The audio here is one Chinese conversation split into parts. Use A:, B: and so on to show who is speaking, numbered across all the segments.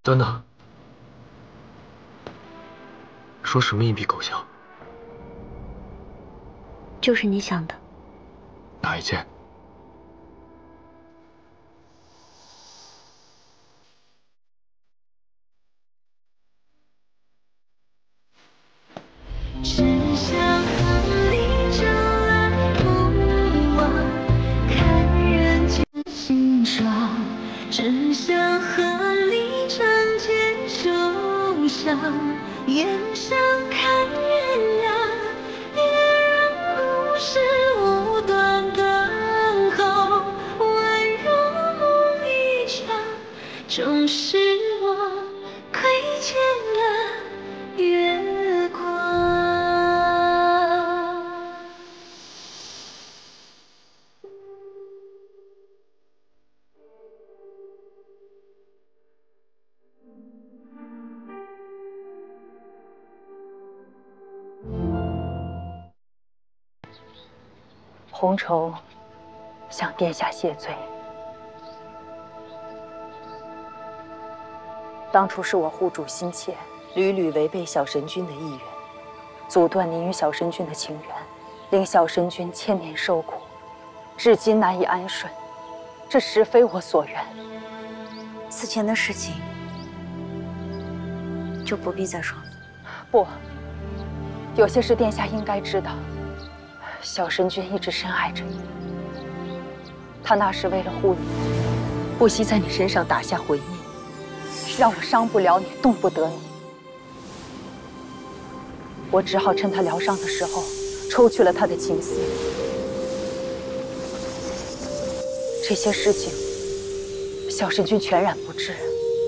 A: 等等，说什么隐蔽狗相？
B: 就是你想的。
A: 哪一件？
C: 只想和你朝来暮往，看人间辛爽。只想和你仗剑受伤，眼上看月亮，也让故事无端等候。宛若梦一场，终是我亏欠了月光。
B: 红绸向殿下谢罪。当初是我护主心切，屡屡违背小神君的意愿，阻断您与小神君的情缘，令小神君千年受苦，至今难以安顺。这实非我所愿。
D: 此前的事情就不必再说了。
B: 不，有些事殿下应该知道。小神君一直深爱着你，他那时为了护你，不惜在你身上打下魂印，让我伤不了你，动不得你。我只好趁他疗伤的时候，抽去了他的情丝。这些事情，小神君全然不知。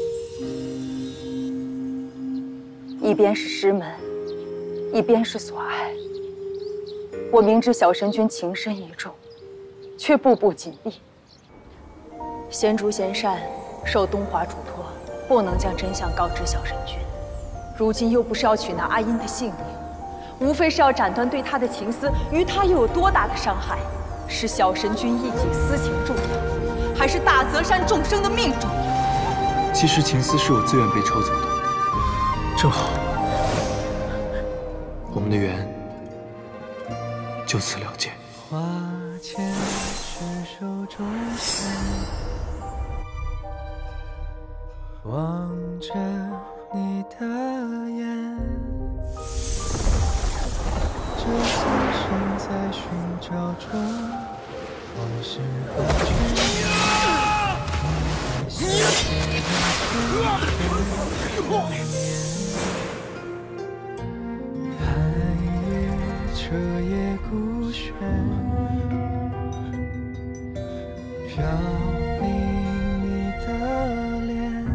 B: 一边是师门，一边是所爱。我明知小神君情深意重，却步步紧逼。贤竹贤善受东华嘱托，不能将真相告知小神君。如今又不是要取那阿音的性命，无非是要斩断对他的情丝，于他又有多大的伤害？是小神君一己私情重要，还是大泽山众生的命重要？
A: 其实情丝是我自愿被抽走的，正好，我们的缘就此了结。
E: 花间执手中线，望着你的眼，这三生在寻找中，往事和眷恋，寒夜彻夜孤悬，飘零你的脸，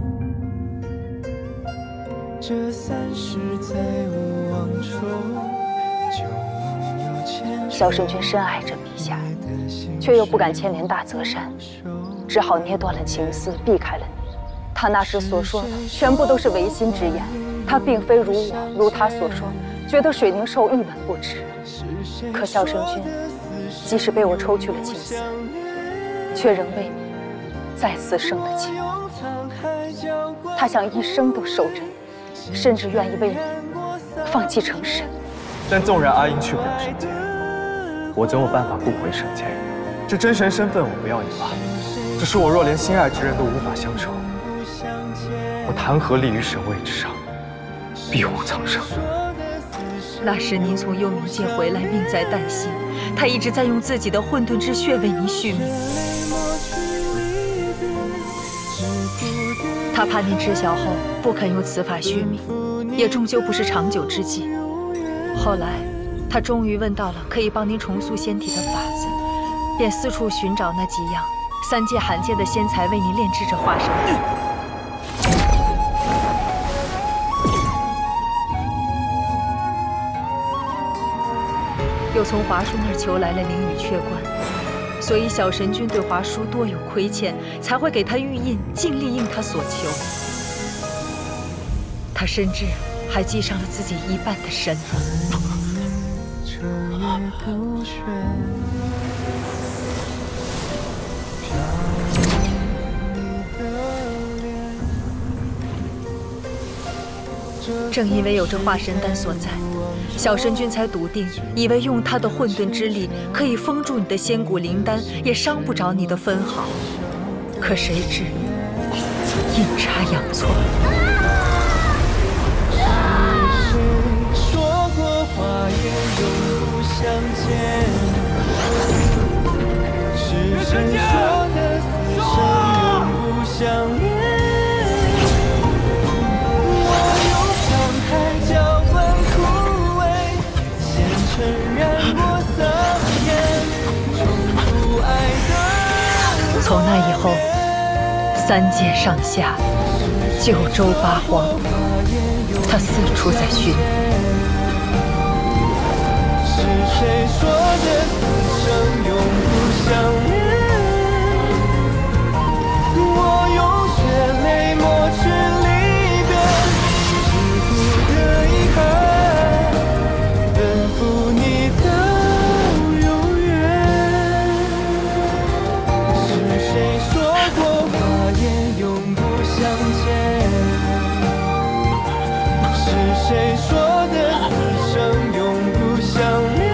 E: 这三世再无往衷，旧梦又牵
B: 小神君深爱着陛下，却又不敢牵连大泽山，只好捏断了情丝，避开了你。他那时所说的全部都是违心之言，他并非如我，如他所说，觉得水凝寿一文不值。可小神君即使被我抽去了情丝，却仍为你再次生了情。他想一生都守着你，甚至愿意为你放弃成神。
F: 但纵然阿英去不了神界，我总有办法不回神界。这真神身份我不要也罢，只是我若连心爱之人都无法相守，我谈何立于神位之上，庇护苍生？
B: 那时您从幽冥界回来，命在旦夕，他一直在用自己的混沌之血为您续命。他怕您知晓后不肯用此法续命，也终究不是长久之计。后来，他终于问到了可以帮您重塑仙体的法子，便四处寻找那几样三界罕见的仙材，为您炼制着化神法。又从华叔那儿求来了灵雨雀冠，所以小神君对华叔多有亏欠，才会给他玉印，尽力应他所求。他甚至还记上了自己一半的身份。
E: 彻夜孤悬，飘零你的脸，
B: 正因为有这化神丹所在，小神君才笃定，以为用他的混沌之力可以封住你的仙骨灵丹，也伤不着你的分毫。可谁知阴差阳错。
E: 说过话也永不相见，是谁说的死生永不相恋？我用伤害浇灌枯萎，前尘染过桑烟，重复爱的。
B: 从那以后，3界上下，9州8荒，他四处在寻你。
E: 是谁说的此生永不相恋？我用血泪抹去离别，只顾的遗憾，奔赴你的永远。是谁说过话也永不相见？是谁说的此生永不相恋？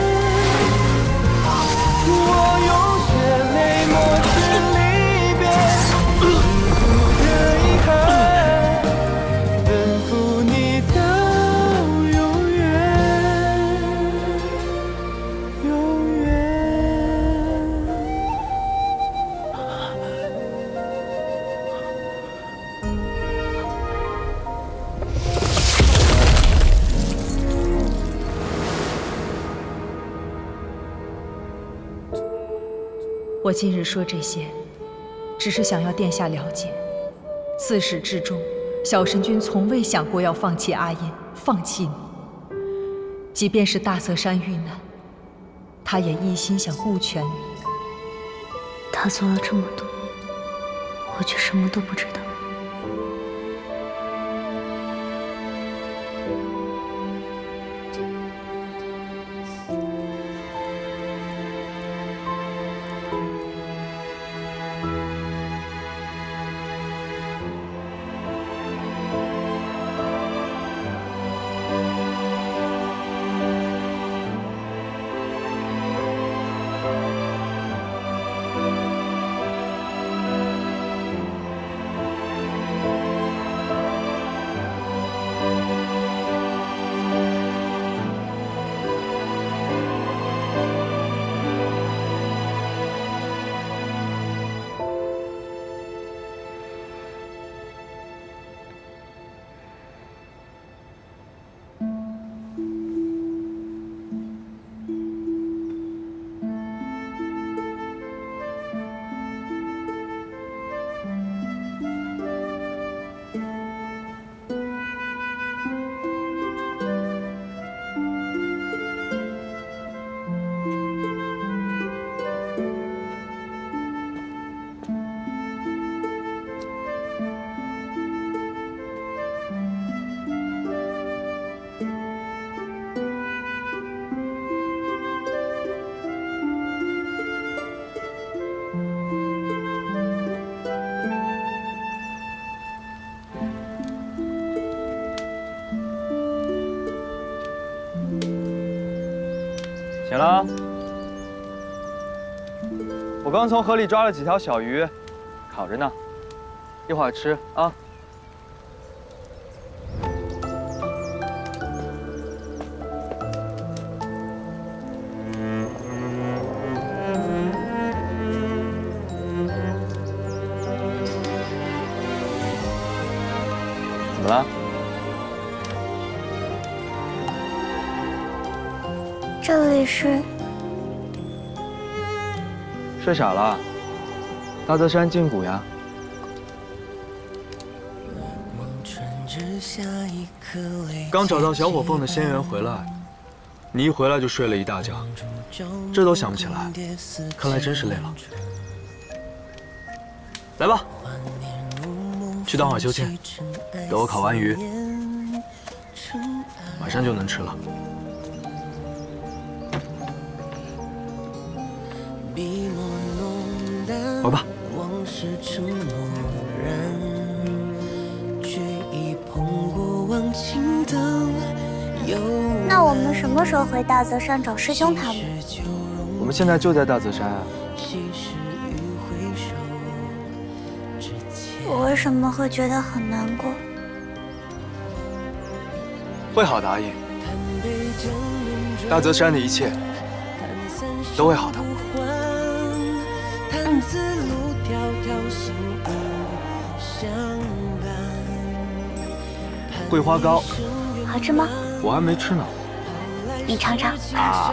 E: 我用血泪抹去离别，只顾的遗憾，奔赴你的永远，永远。
B: 我今日说这些，只是想要殿下了解，自始至终，小神君从未想过要放弃阿音，放弃你。即便是大泽山遇难，他也一心想顾全你。
D: 他做了这么多，我却什么都不知道。
F: 醒了，我刚从河里抓了几条小鱼，烤着呢，一会儿吃啊。怎么了？
D: 这里是
F: 睡傻了？大泽山禁谷呀。刚找到小火凤的仙缘回来，你一回来就睡了一大觉，这都想不起来，看来真是累了。来吧，去当会儿秋千，等我烤完鱼，马上就能吃了。玩吧。
D: 那我们什么时候回大泽山找师兄他们？
F: 我们现在就在大泽山啊。
D: 我为什么会觉得很难过？
F: 会好的，阿英。大泽山的一切都会好的。桂花糕，
D: 好吃吗？
F: 我还没吃呢。
D: 你尝尝。
F: 啊，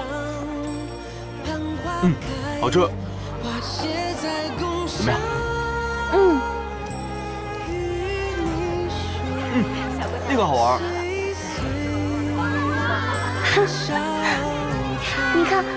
F: 好吃。怎么样？这个好玩。
D: 你看，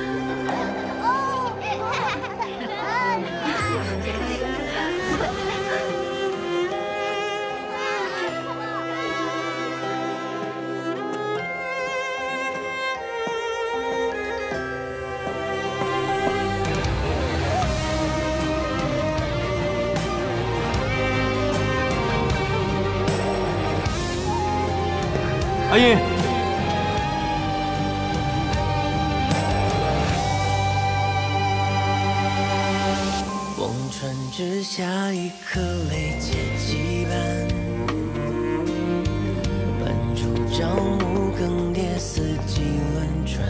F: 阿英。
E: 望穿之下一颗泪结羁绊，满处朝暮更迭，四季轮转。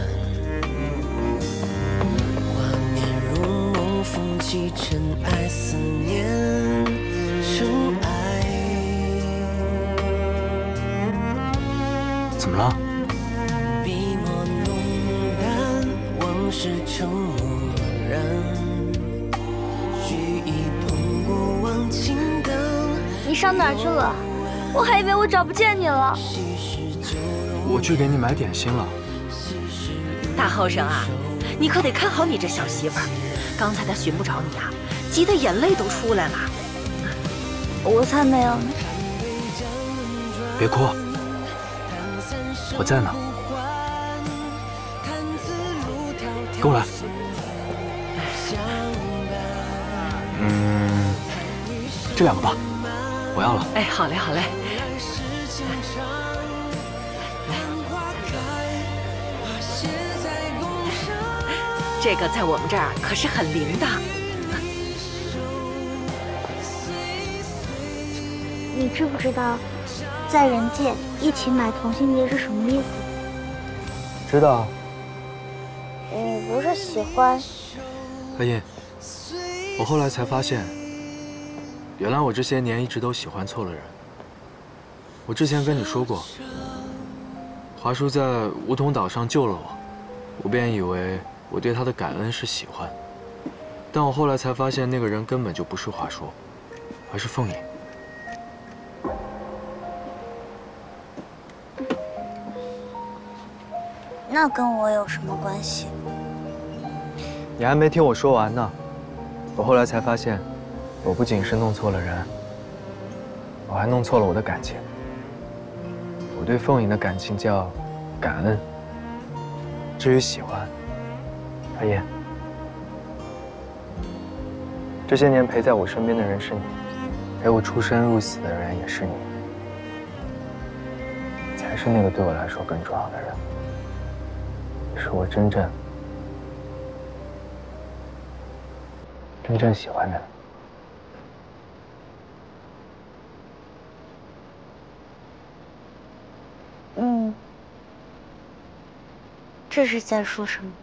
E: 画面如梦，风起尘埃，思念成爱。
F: 怎么了？
E: 笔墨浓淡，往事成漠然。
D: 你上哪儿去了？我还以为我找不见你了。
F: 我去给你买点心了。
G: 大后生啊，你可得看好你这小媳妇儿。刚才她寻不着你啊，急得眼泪都出来了。
D: 我才没有呢。
F: 别哭，我在呢。跟我来。这两个吧，我要了。
G: 哎，好嘞，好嘞。这个在我们这儿可是很灵的。
D: 你知不知道，在人界一起买同心结是什么意思？
F: 知道。
D: 你不是喜欢？
F: 阿英，我后来才发现，原来我这些年一直都喜欢错了人。我之前跟你说过，华叔在梧桐岛上救了我，我便以为我对他的感恩是喜欢，但我后来才发现那个人根本就不是华叔，而是凤影。
D: 那跟我有什么关系？
F: 你还没听我说完呢。我后来才发现，我不仅是弄错了人，我还弄错了我的感情。我对凤影的感情叫感恩，至于喜欢，阿言，这些年陪在我身边的人是你，陪我出生入死的人也是你，才是那个对我来说更重要的人，也是我真正喜欢的人。
D: 这是在说什么？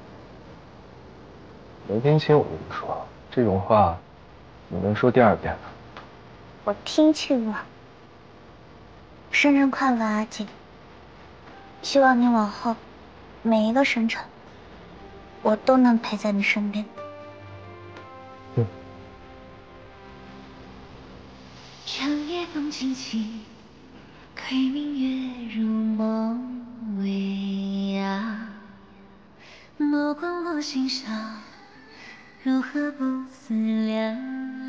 F: 没听清我跟你说，这种话你能说第二遍吗？
D: 我听清了。生日快乐，阿锦！希望你往后每一个生辰，我都能陪在你身边。
C: 长夜风轻轻，窥明月如梦微啊。目光落心上，如何不思量？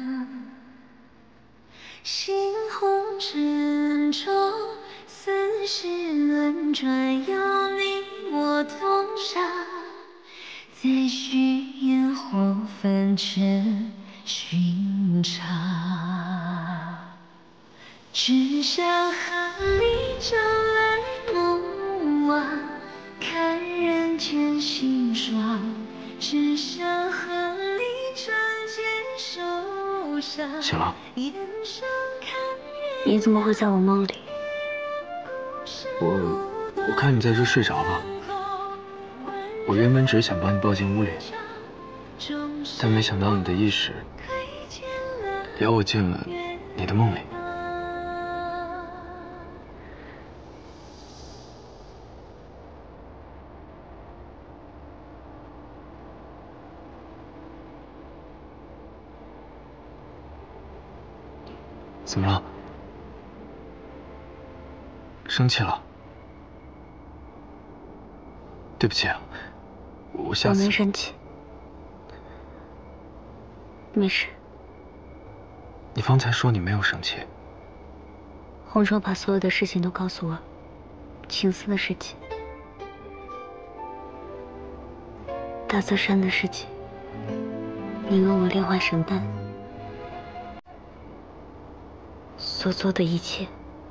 C: 猩红尘中，似是轮转，有你我同上，再续烟火凡尘寻常。只想和你朝来暮晚，看人间辛爽，只想和你仗剑受伤。
A: 醒了？
D: 你怎么会在我梦里？
A: 我看你在这睡着了，我原本只是想把你抱进屋里，但没想到你的意识邀我进了你的梦里。怎么了？生气了？对不起啊，我下次。
D: 我没生气，没事。
A: 你方才说你没有生气。
D: 红手把所有的事情都告诉我，青丝的事情，大泽山的事情，你跟我炼化神丹所做的一切，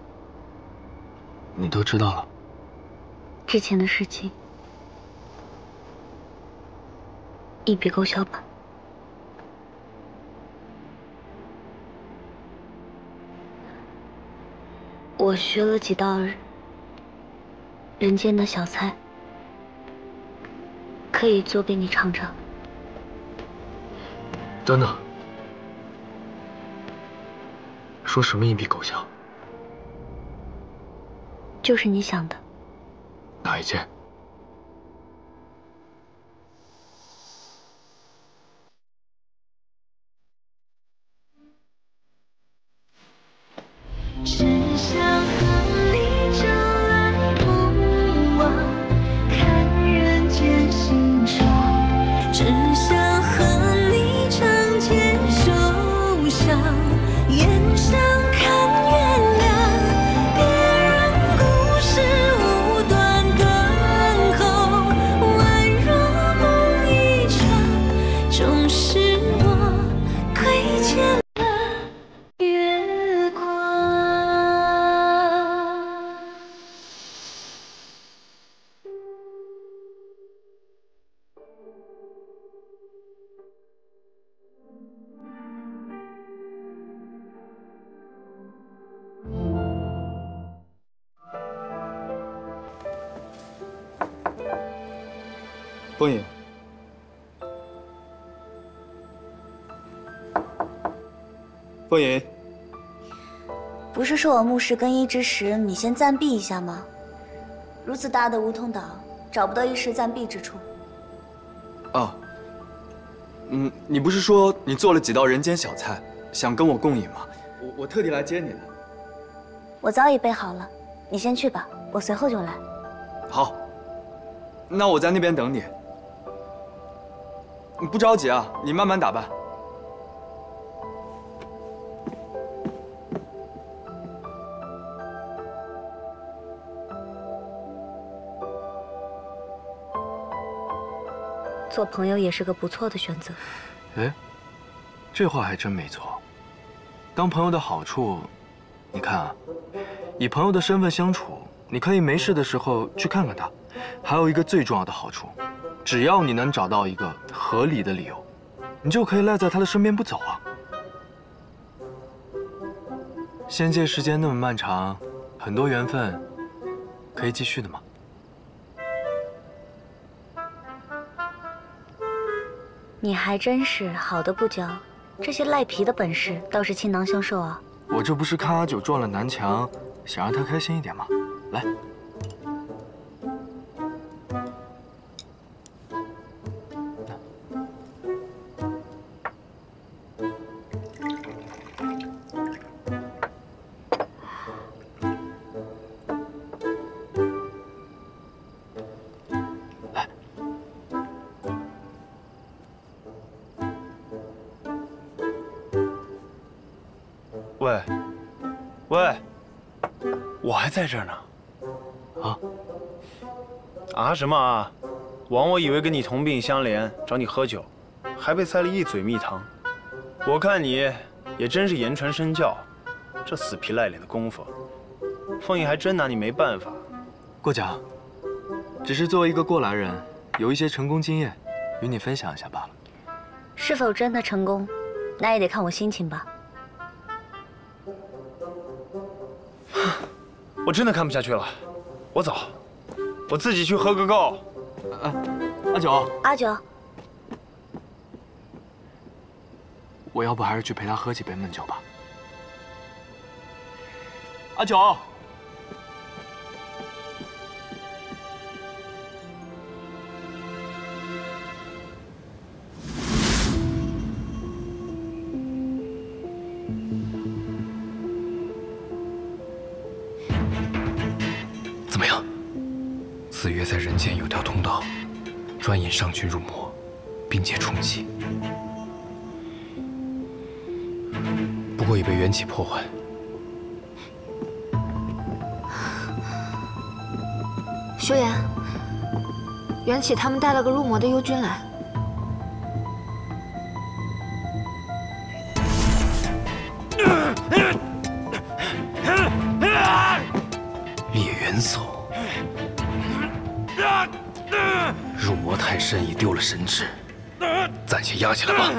A: 你都知道了。
D: 之前的事情一笔勾销吧。我学了几道人间的小菜，可以做给你尝尝。
A: 等等，说什么一笔勾销？
D: 就是你想的。
A: 哪一件？
C: 只想和你朝来暮往，看人间辛爽，只想和你仗剑受伤，眼上看月亮，别让故事无端断后，宛若梦一场，终是我亏欠月光。
F: 风影，风影，
D: 不是说我墓室更衣之时，你先暂避一下吗？如此大的梧桐岛，找不到一时暂避之处。
F: 哦，你不是说你做了几道人间小菜，想跟我共饮吗？我特地来接你的。
D: 我早已备好了，你先去吧，我随后就来。
F: 好，那我在那边等你。你不着急啊，你慢慢打扮。
D: 做朋友也是个不错的选择。
A: 哎，这话还真没错。当朋友的好处，你看啊，以朋友的身份相处，你可以没事的时候去看看他。还有一个最重要的好处，只要你能找到一个合理的理由，你就可以赖在他的身边不走啊。仙界时间那么漫长，很多缘分可以继续的嘛。
D: 你还真是好的不教，这些赖皮的本事倒是倾囊相授啊。
A: 我这不是看阿九撞了南墙，想让他开心一点吗？来。
H: 喂，喂，我还在这儿呢。啊什么啊？枉我以为跟你同病相怜，找你喝酒，还被塞了一嘴蜜糖。我看你也真是言传身教，这死皮赖脸的功夫，凤影还真拿你没办法。
A: 过奖， 只是作为一个过来人，有一些成功经验，与你分享一下罢了。
D: 是否真的成功，那也得看我心情吧。
H: 我真的看不下去了，我走，我自己去喝个够。
A: 阿九，
D: 阿九，
A: 我要不还是去陪他喝几杯闷酒吧。阿九。
F: 怎么样？子曰在人间有条通道，专引上君入魔，并且冲击。不过已被缘起破坏。
I: 修言，缘起他们带了个入魔的幽君来。
F: 烈元首，入魔太深，已丢了神智，暂且压起来吧。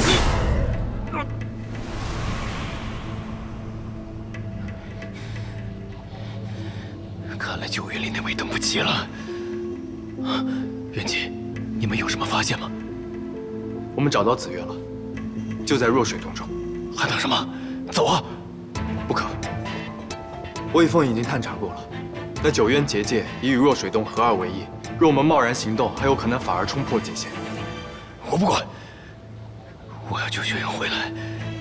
F: 看来九云里那位等不及了。缘起，你们有什么发现吗？
A: 我们找到子月了，就在弱水洞中。
F: 还等什么？走啊！
A: 不可。 魏凤已经探查过了，那九渊结界已与弱水洞合二为一。若我们贸然行动，很有可能反而冲破界限。
F: 我不管，我要救轩辕回来。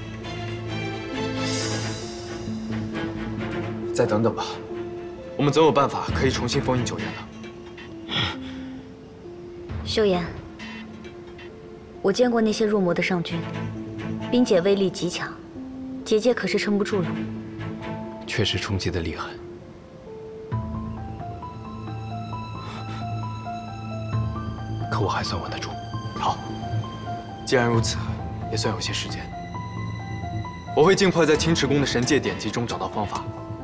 A: 再等等吧，我们总有办法可以重新封印九渊的。
D: 修言，我见过那些入魔的上君，冰解威力极强，结界可是撑不住了。
F: 确实冲击的厉害，可我还算稳得住。
A: 好，既然如此，也算有些时间。我会尽快在青池宫的神界典籍中找到方法。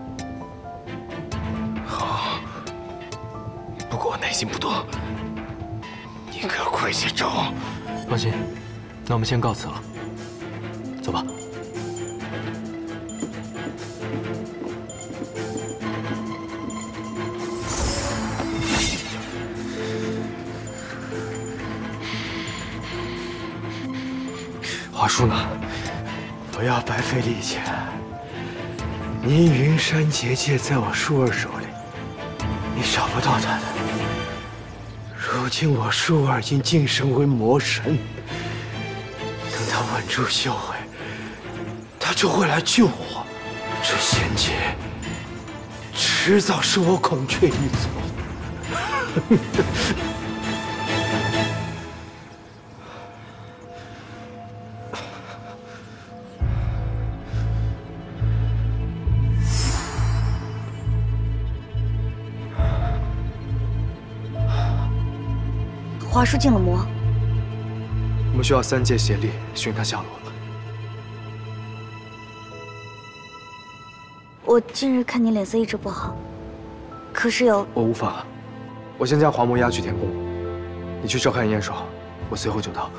F: 好，不过我耐心不多，你可要快些找。
A: 放心，那我们先告辞了，走吧。
E: 华叔呢？不要白费力气。您云山结界在我舒儿手里，你找不到他的。如今我舒儿已经晋升为魔神，等他稳住修为，他就会来救我。这仙界，迟早是我孔雀一族。
D: 华叔进了魔，
A: 我们需要三界协力寻他下落了。
D: 我近日看你脸色一直不好，可是有……
A: 我无法了，我先将华魔押去天宫，你去照看燕爽，我随后就到。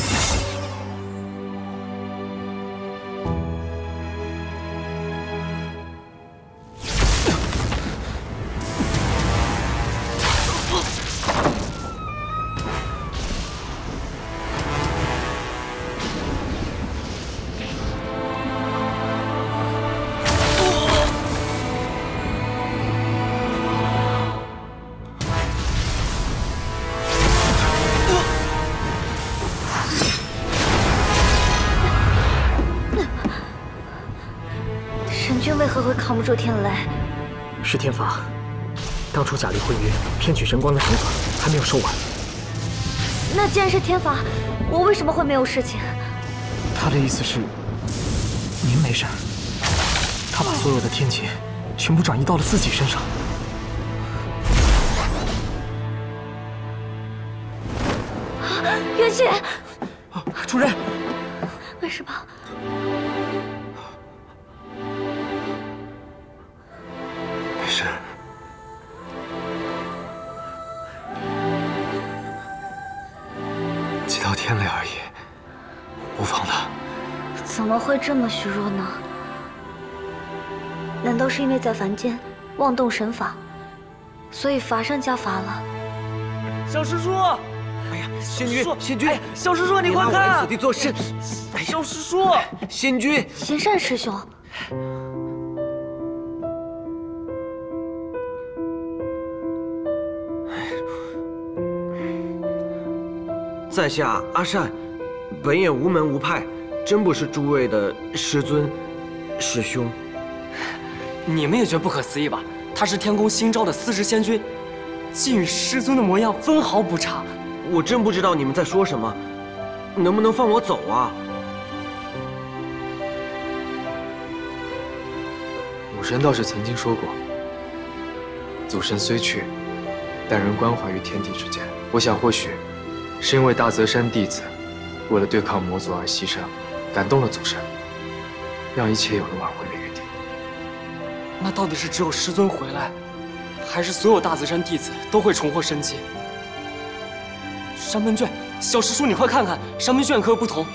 D: 为何会扛不住天雷？
J: 是天罚。当初贾离婚约骗取神光的惩罚还没有受完。
D: 那既然是天罚，我为什么会没有事情？
J: 他的意思是，您没事。他把所有的天劫全部转移到了自己身上。
D: 元气，
J: 主任，
D: 没事吧？
A: 没事。
I: 怎么会这么虚弱呢？难道是因为在凡间妄动神法，所以罚上加罚了？
K: 小师叔！
L: 哎呀，仙君，仙君！
K: 小师叔，你快看！
L: 此地做事。
K: 小师叔，
L: 仙君，
I: 贤善师兄。
L: 在下阿善，本也无门无派，真不是诸位的师尊、师兄。
J: 你们也觉得不可思议吧？他是天宫新招的司职仙君，竟与师尊的模样分毫不差。
L: 我真不知道你们在说什么，能不能放我走啊？
A: 武神倒是曾经说过，祖神虽去，但仍关怀于天地之间。我想或许是因为大泽山弟子为了对抗魔族而牺牲，感动了祖神，让一切有了挽回的余地。
J: 那到底是只有师尊回来，还是所有大泽山弟子都会重获生机？山门卷，小师叔，你快看看，山门卷可有不同？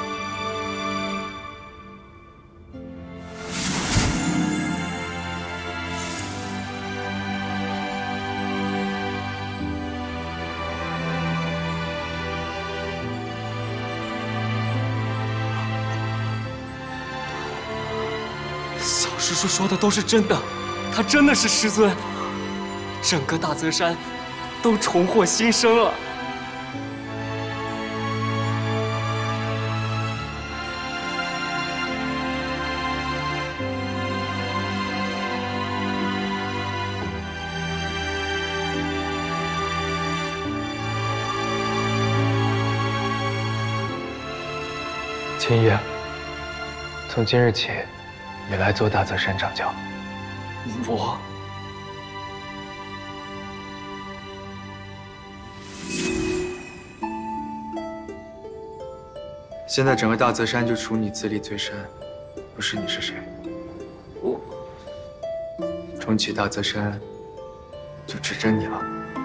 J: 小师叔说的都是真的，他真的是师尊，整个大泽山都重获新生了。
A: 青叶，从今日起，你来做大泽山掌教。
J: 我。
A: 现在整个大泽山就除你资历最深，不是你是谁？
J: 我。
A: 重启大泽山，就只争你了。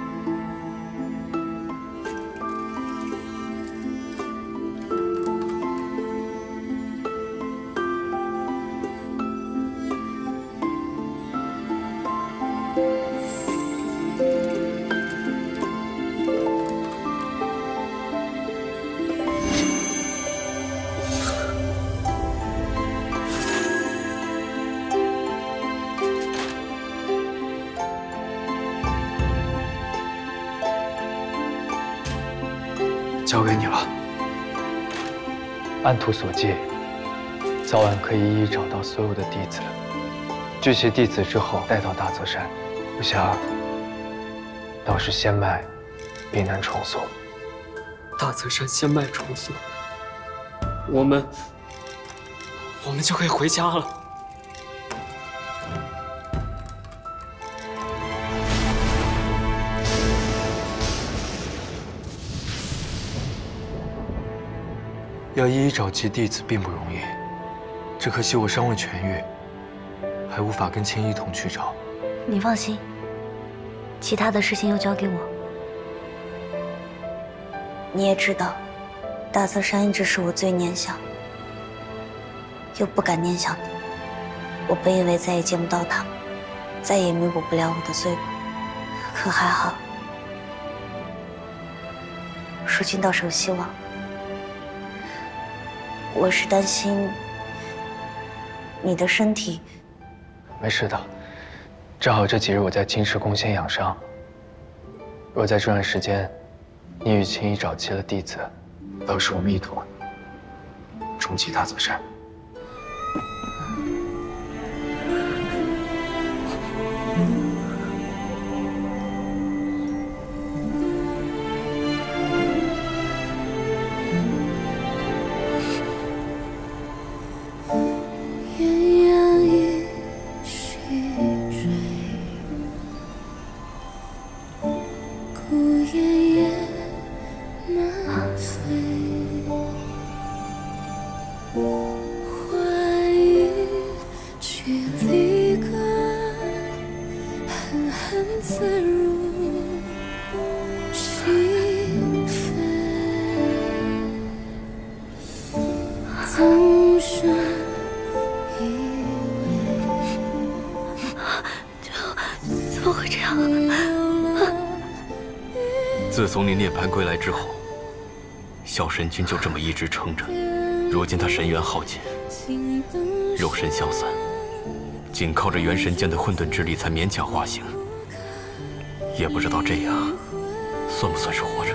A: 交给你了。按图所记，早晚可以一一找到所有的弟子，聚齐弟子之后带到大泽山。我想，到时仙脉必能重塑。
J: 大泽山仙脉重塑，我们就可以回家了。
A: 要一一找齐弟子并不容易，只可惜我尚未痊愈，还无法跟青一同去找。
D: 你放心，其他的事情又交给我。你也知道，大泽山一直是我最念想又不敢念想的。我本以为再也见不到他，再也弥补不了我的罪过，可还好，如今倒是有希望。我是担心你的身体。
A: 没事的，正好这几日我在金池宫先养伤。若在这段时间，你与青衣找齐了弟子，到时我们一同重启大泽山。
I: 会这样？
M: 自从你涅槃归来之后，小神君就这么一直撑着。如今他神元耗尽，肉身消散，仅靠着元神间的混沌之力才勉强化形。也不知道这样算不算是活着。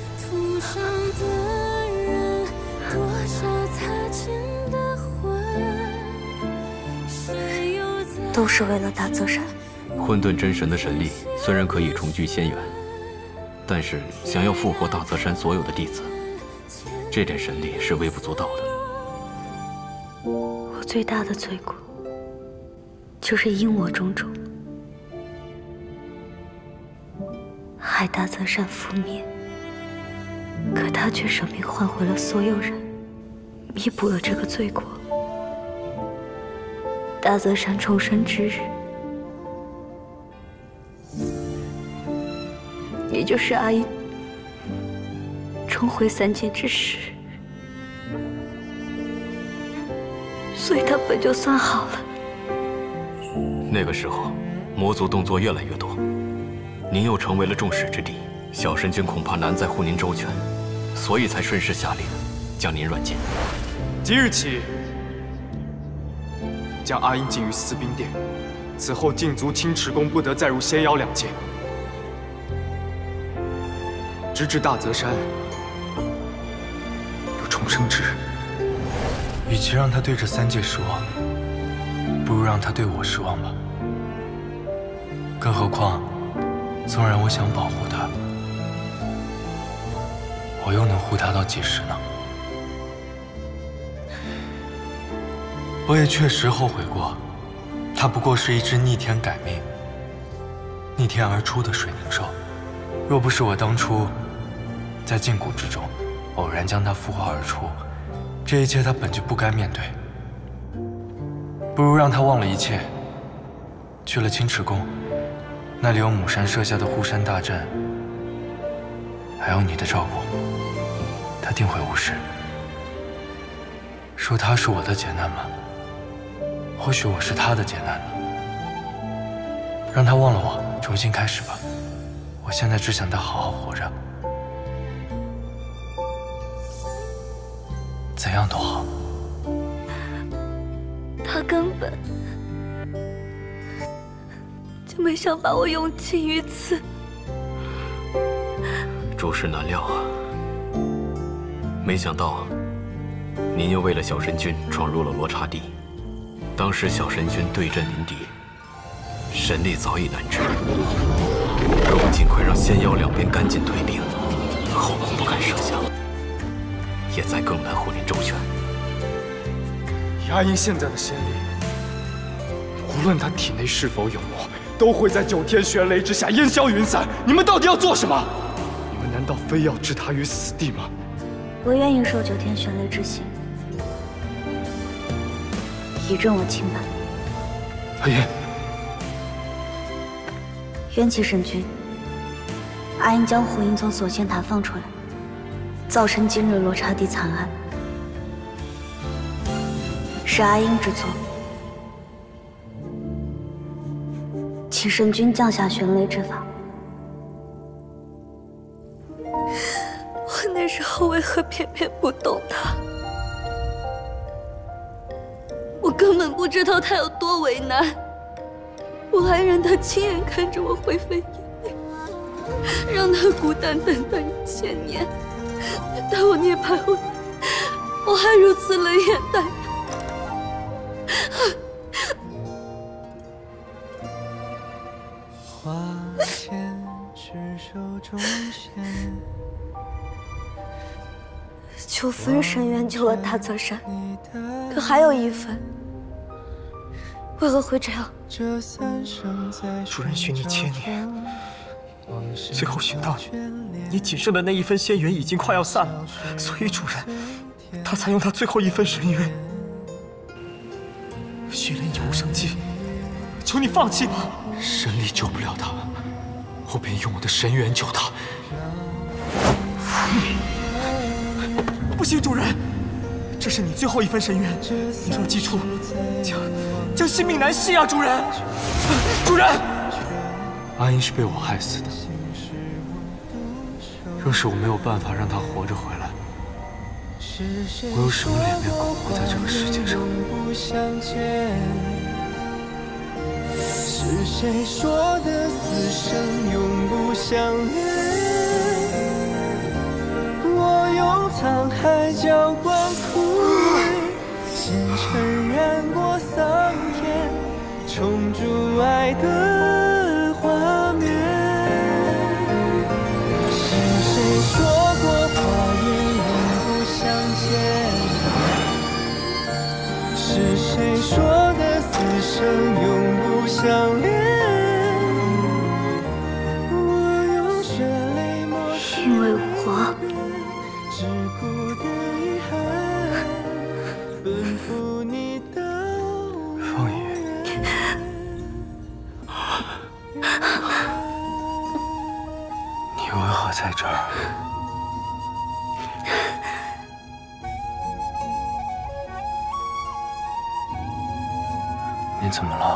D: 都是为了大泽山。
M: 混沌真神的神力虽然可以重聚仙元，但是想要复活大泽山所有的弟子，这点神力是微不足道的。
D: 我最大的罪过，就是因我种种，害大泽山覆灭。可他却舍命换回了所有人，弥补了这个罪过。大泽山重生之日，也就是阿英重回三界之时，所以他本就算好了。
M: 那个时候，魔族动作越来越多，您又成为了众矢之的，小神君恐怕难再护您周全，所以才顺势下令将您软禁。
F: 即日起，将阿英禁于司兵殿，此后禁足青池宫不得再入仙妖两界，直至大泽山有重生之日。
A: 与其让他对这三界失望，不如让他对我失望吧。更何况，纵然我想保护他，我又能护他到几时呢？我也确实后悔过，他不过是一只逆天改命、逆天而出的水灵兽。若不是我当初在禁锢之中偶然将他孵化而出，这一切他本就不该面对。不如让他忘了一切，去了青池宫，那里有母山设下的护山大阵，还有你的照顾，他定会无事。说他是我的劫难吗？或许我是他的劫难呢。让他忘了我，重新开始吧。我现在只想他好好活着，怎样都好。
D: 他根本就没想把我用尽于此。
M: 诸事难料啊！没想到，您又为了小神君闯入了罗刹地。当时小神君对阵您敌，神力早已难支。若不尽快让仙妖两边赶紧退兵，后果不敢设想，也再更难护您周全。
F: 以阿英现在的仙力，无论他体内是否有魔，都会在9天玄雷之下烟消云散。你们到底要做什么？你们难道非要置他于死地吗？
D: 我愿意受9天玄雷之刑，以证我清白。
F: 阿英，
D: 冤气神君，阿英将胡英从锁仙塔放出来，造成今日罗刹地惨案，是阿英之错。请神君降下玄雷之法。我那时候为何偏偏不动他？我根本不知道他有多为难，我还让他亲眼看着我灰飞烟灭，让他孤单等待1000年。待我涅槃后，我还如此冷眼待他。9分神元救了大泽山，可还有1分，为何会这样？
J: 主人许你千年，最后寻到你仅剩的那1分仙元已经快要散了，所以主人他才用他最后1分神元。血莲有无生机，求你放弃吧。
F: 神力救不了他，我便用我的神元救他。
J: 不行，主人，这是你最后1分神元，你若祭出，将性命难系啊！主人，主人，
A: 阿英是被我害死的。若是我没有办法让她活着回来，我有什么脸面苟活在这个世界上？
E: 是谁说的死生永不相恋？我用沧海浇灌枯萎，星辰染过桑田，重铸爱的画面。是谁说过花叶永不相见？是谁说的死生永不相恋？我用血泪抹去
D: 因为我
E: 桎梏的遗憾，奔赴你到
A: 方怡，你为何在这儿？你怎么了？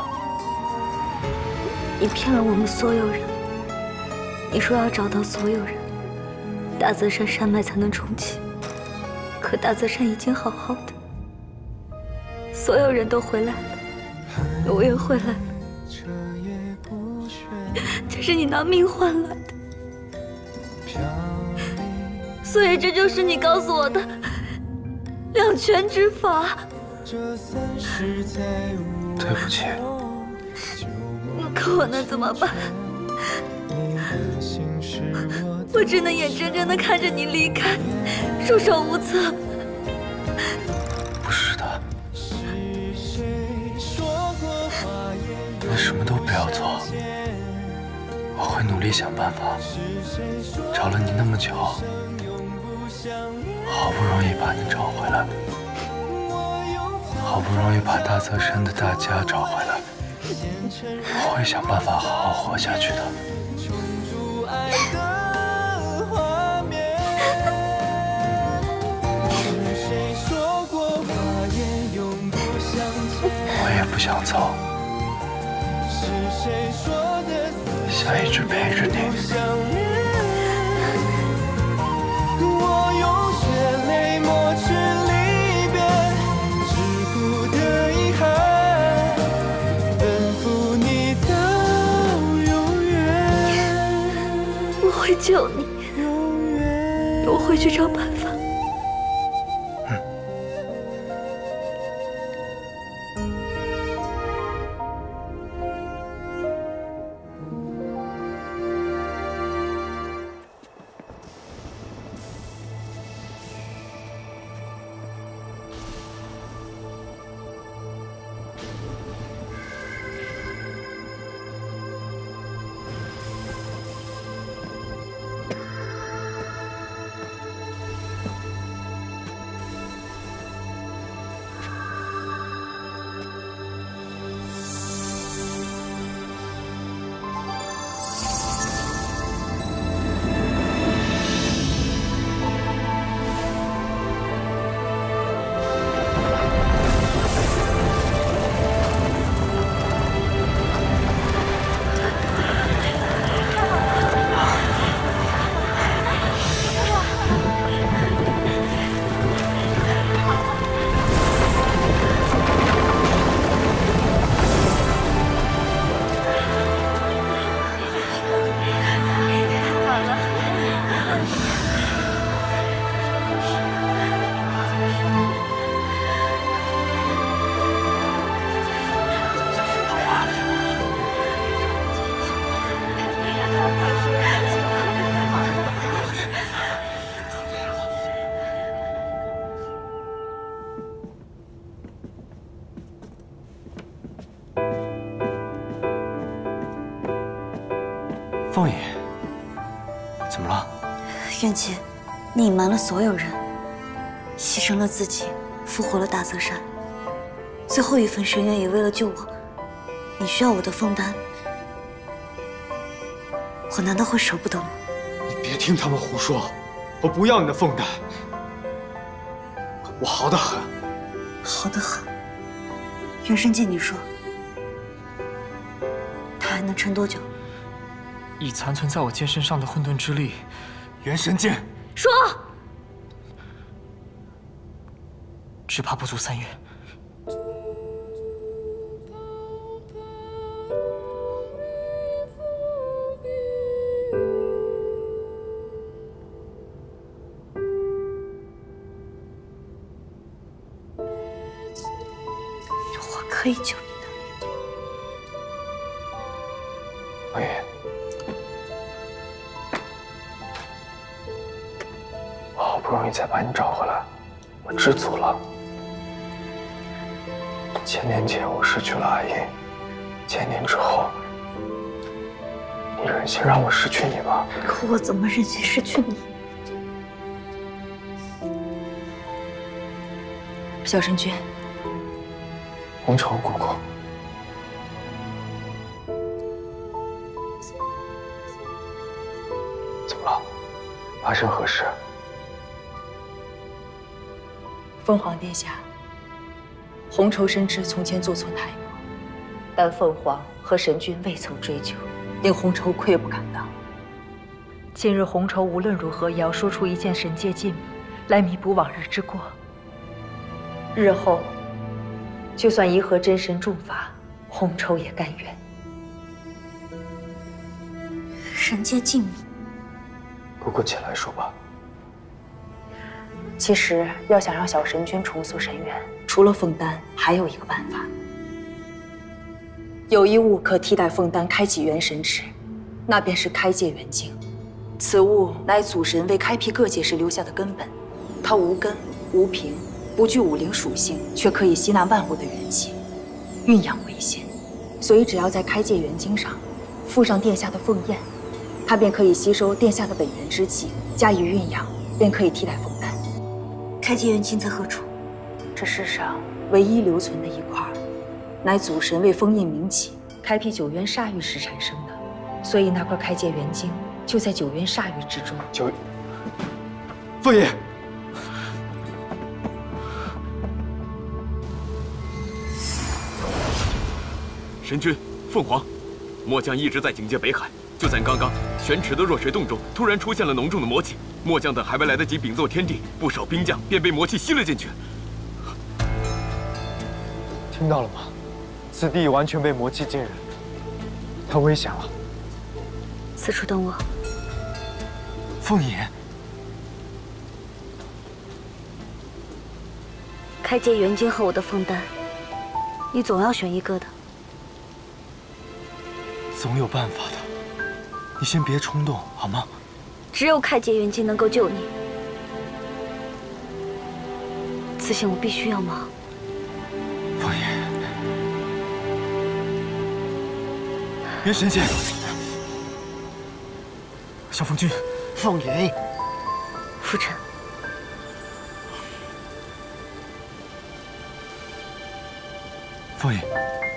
D: 你骗了我们所有人。你说要找到所有人，大泽山山脉才能重启。可大泽山已经好好的，所有人都回来了，我也回来了。这是你拿命换来的，所以这就是你告诉我的两全之法。
A: 对不起。
D: 可我能怎么办？我只能眼睁睁地看着你离开，束手无策。
A: 不是的，你什么都不要做，我会努力想办法。找了你那么久，好不容易把你找回来，好不容易把大泽山的大家找回来，我会想办法好好活下去的。我也不想走，想一直陪着你。
E: 我用血泪抹去离别，桎梏的遗憾，奔赴你到永远。
D: 我会救你，我会去找办法。
A: 凤仪，怎么了？
D: 元气，你隐瞒了所有人，牺牲了自己，复活了大泽山。最后一份深渊也为了救我，你需要我的凤丹，我难道会舍不得吗？
F: 你别听他们胡说，我不要你的凤丹，我好得很。
D: 好得很。袁生见你说，他还能撑多久？
J: 以残存在我剑身上的混沌之力，元神剑。
I: 说，
J: 只怕不足3月。
D: 我可以救你的。
F: 王爷，我好不容易才把你找回来，我知足了。1000年前我失去了阿英，1000年之后，你忍心让我失去你吗？
D: 可我怎么忍心失去你？
B: 小神君，
F: 红绸姑姑，怎么了？发生何事？
B: 凤凰殿下，红绸深知从前做错太多，但凤凰和神君未曾追究，令红绸愧不敢当。今日红绸无论如何也要说出一件神界禁秘，来弥补往日之过。日后，就算颐和真神重罚，红绸也甘愿。
D: 神界禁秘，
F: 姑姑起来说吧。
B: 其实，要想让小神君重塑神元，除了凤丹，还有一个办法。有一物可替代凤丹开启元神池，那便是开界元晶。此物乃祖神为开辟各界时留下的根本，它无根无凭，不具武灵属性，却可以吸纳万物的元气，蕴养为先。所以，只要在开界元晶上附上殿下的凤焰，它便可以吸收殿下的本源之气，加以蕴养，便可以替代凤丹。
D: 开界元晶在何处？
B: 这世上唯一留存的一块，乃祖神为封印冥起、开辟九渊煞域时产生的，所以那块开界元晶就在九渊煞域之中。
F: 凤爷，
M: 神君，凤凰，末将一直在警戒北海。就在刚刚，玄池的弱水洞中突然出现了浓重的魔气，末将等还未来得及禀奏天帝，不少兵将便被魔气吸了进去。
F: 听到了吗？此地已完全被魔气浸染，太危险了。
D: 此处等我。
F: 凤爷，
D: 开界元晶和我的凤丹，你总要选一个的。
A: 总有办法的，你先别冲动，好吗？
D: 只有开界元晶能够救你，此行我必须要忙。
A: 凤爷，元神剑，小凤君，
K: 凤云，
D: 父臣，
A: 凤爷，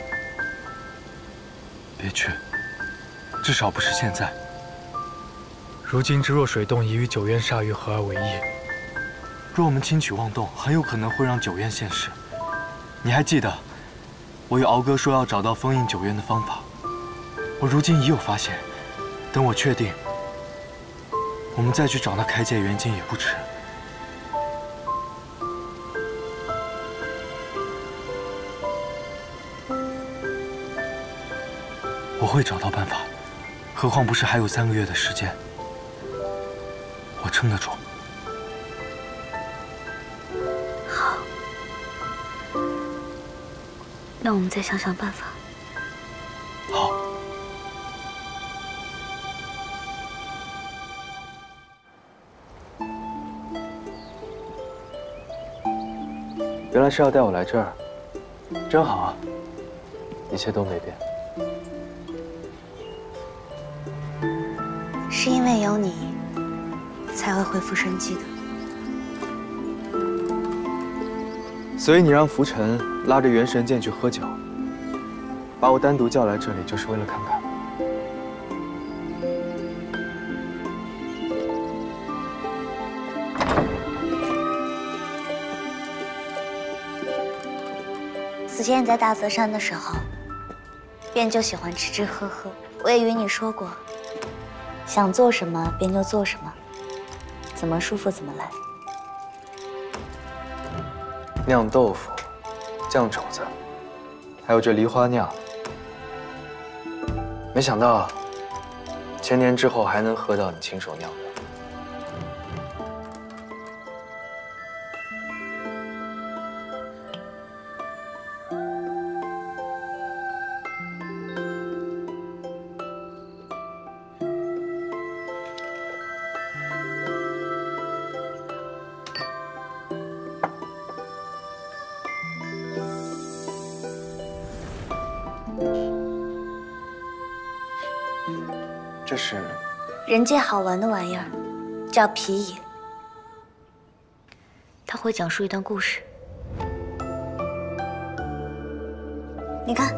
A: 别去。至少不是现在。
F: 如今之弱水洞已与九渊煞域合而为一，
A: 若我们轻举妄动，很有可能会让九渊现世。你还记得，我与敖哥说要找到封印九渊的方法。我如今已有发现，等我确定，我们再去找那开界元晶也不迟。我会找到办法。何况不是还有3个月的时间，我撑得住。
D: 好，那我们再想想办法。
A: 好。原来是要带我来这儿，真好啊，一切都没变。
D: 是因为有你，才会恢复生机的。
A: 所以你让浮尘拉着元神剑去喝酒，把我单独叫来这里，就是为了看看。
D: 此前你在大泽山的时候，便就喜欢吃吃喝喝。我也与你说过， 想做什么便就做什么，怎么舒服怎么来。
A: 酿豆腐、酱肘子，还有这梨花酿，没想到千年之后还能喝到你亲手酿的。这是
D: 人界好玩的玩意儿，叫皮影。
I: 他会讲述一段故事。
D: 你看，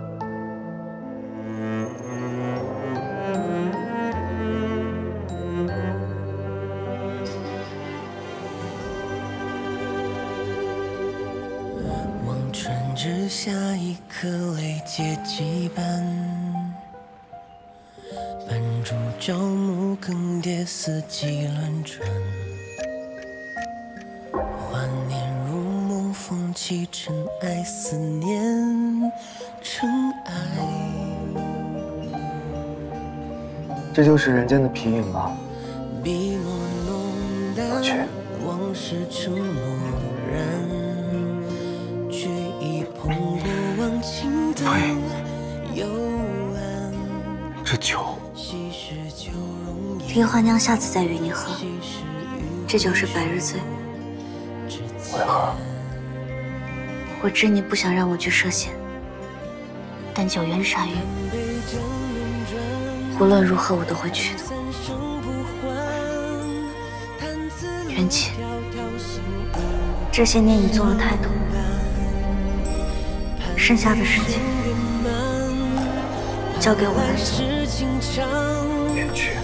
E: 望穿之下一颗泪结羁绊，绊住朝暮更迭，四季轮转。华年如梦，风起尘埃，思念尘埃。
A: 这就是人间的皮影吗？
E: 笔墨浓淡，往事成漠然，却已碰过往情淡。幽暗，
A: 这酒，
D: 梨花酿下次再与你喝，这酒是百日醉。
A: 为何？
D: 我知你不想让我去涉险，但九渊煞域，无论如何我都会去的。缘起，这些年你做了太多，剩下的事情交给我来做。
A: 缘去。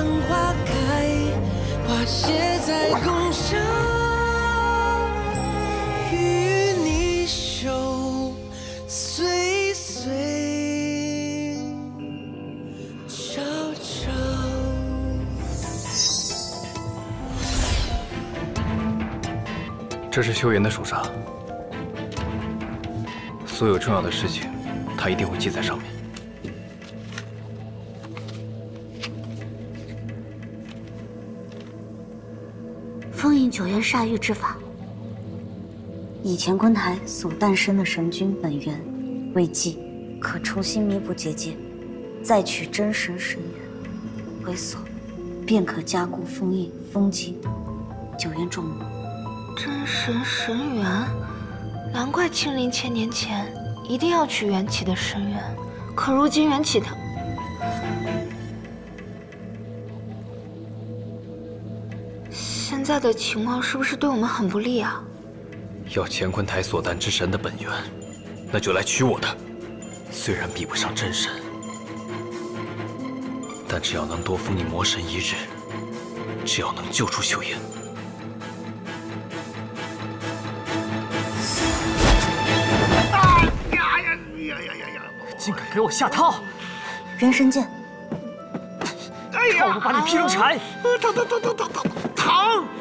E: 与你手岁岁朝朝。
M: 这是修言的手札，所有重要的事情，他一定会记在上面。
D: 封印九渊煞域之法。以前昆台所诞生的神君本源未继，可重新弥补结界，再取真神神元为锁，便可加固封印封禁九渊众目。
I: 真神神元，难怪青灵千年前一定要取缘起的神元，可如今缘起他现在的情况是不是对我们很不利啊？
M: 要乾坤台所诞之神的本源，那就来取我的。虽然比不上真神，但只要能多封你魔神一日，只要能救出修言，
J: 竟敢给我下套！
D: 元神剑，
J: 套路把你劈成柴！
E: 疼！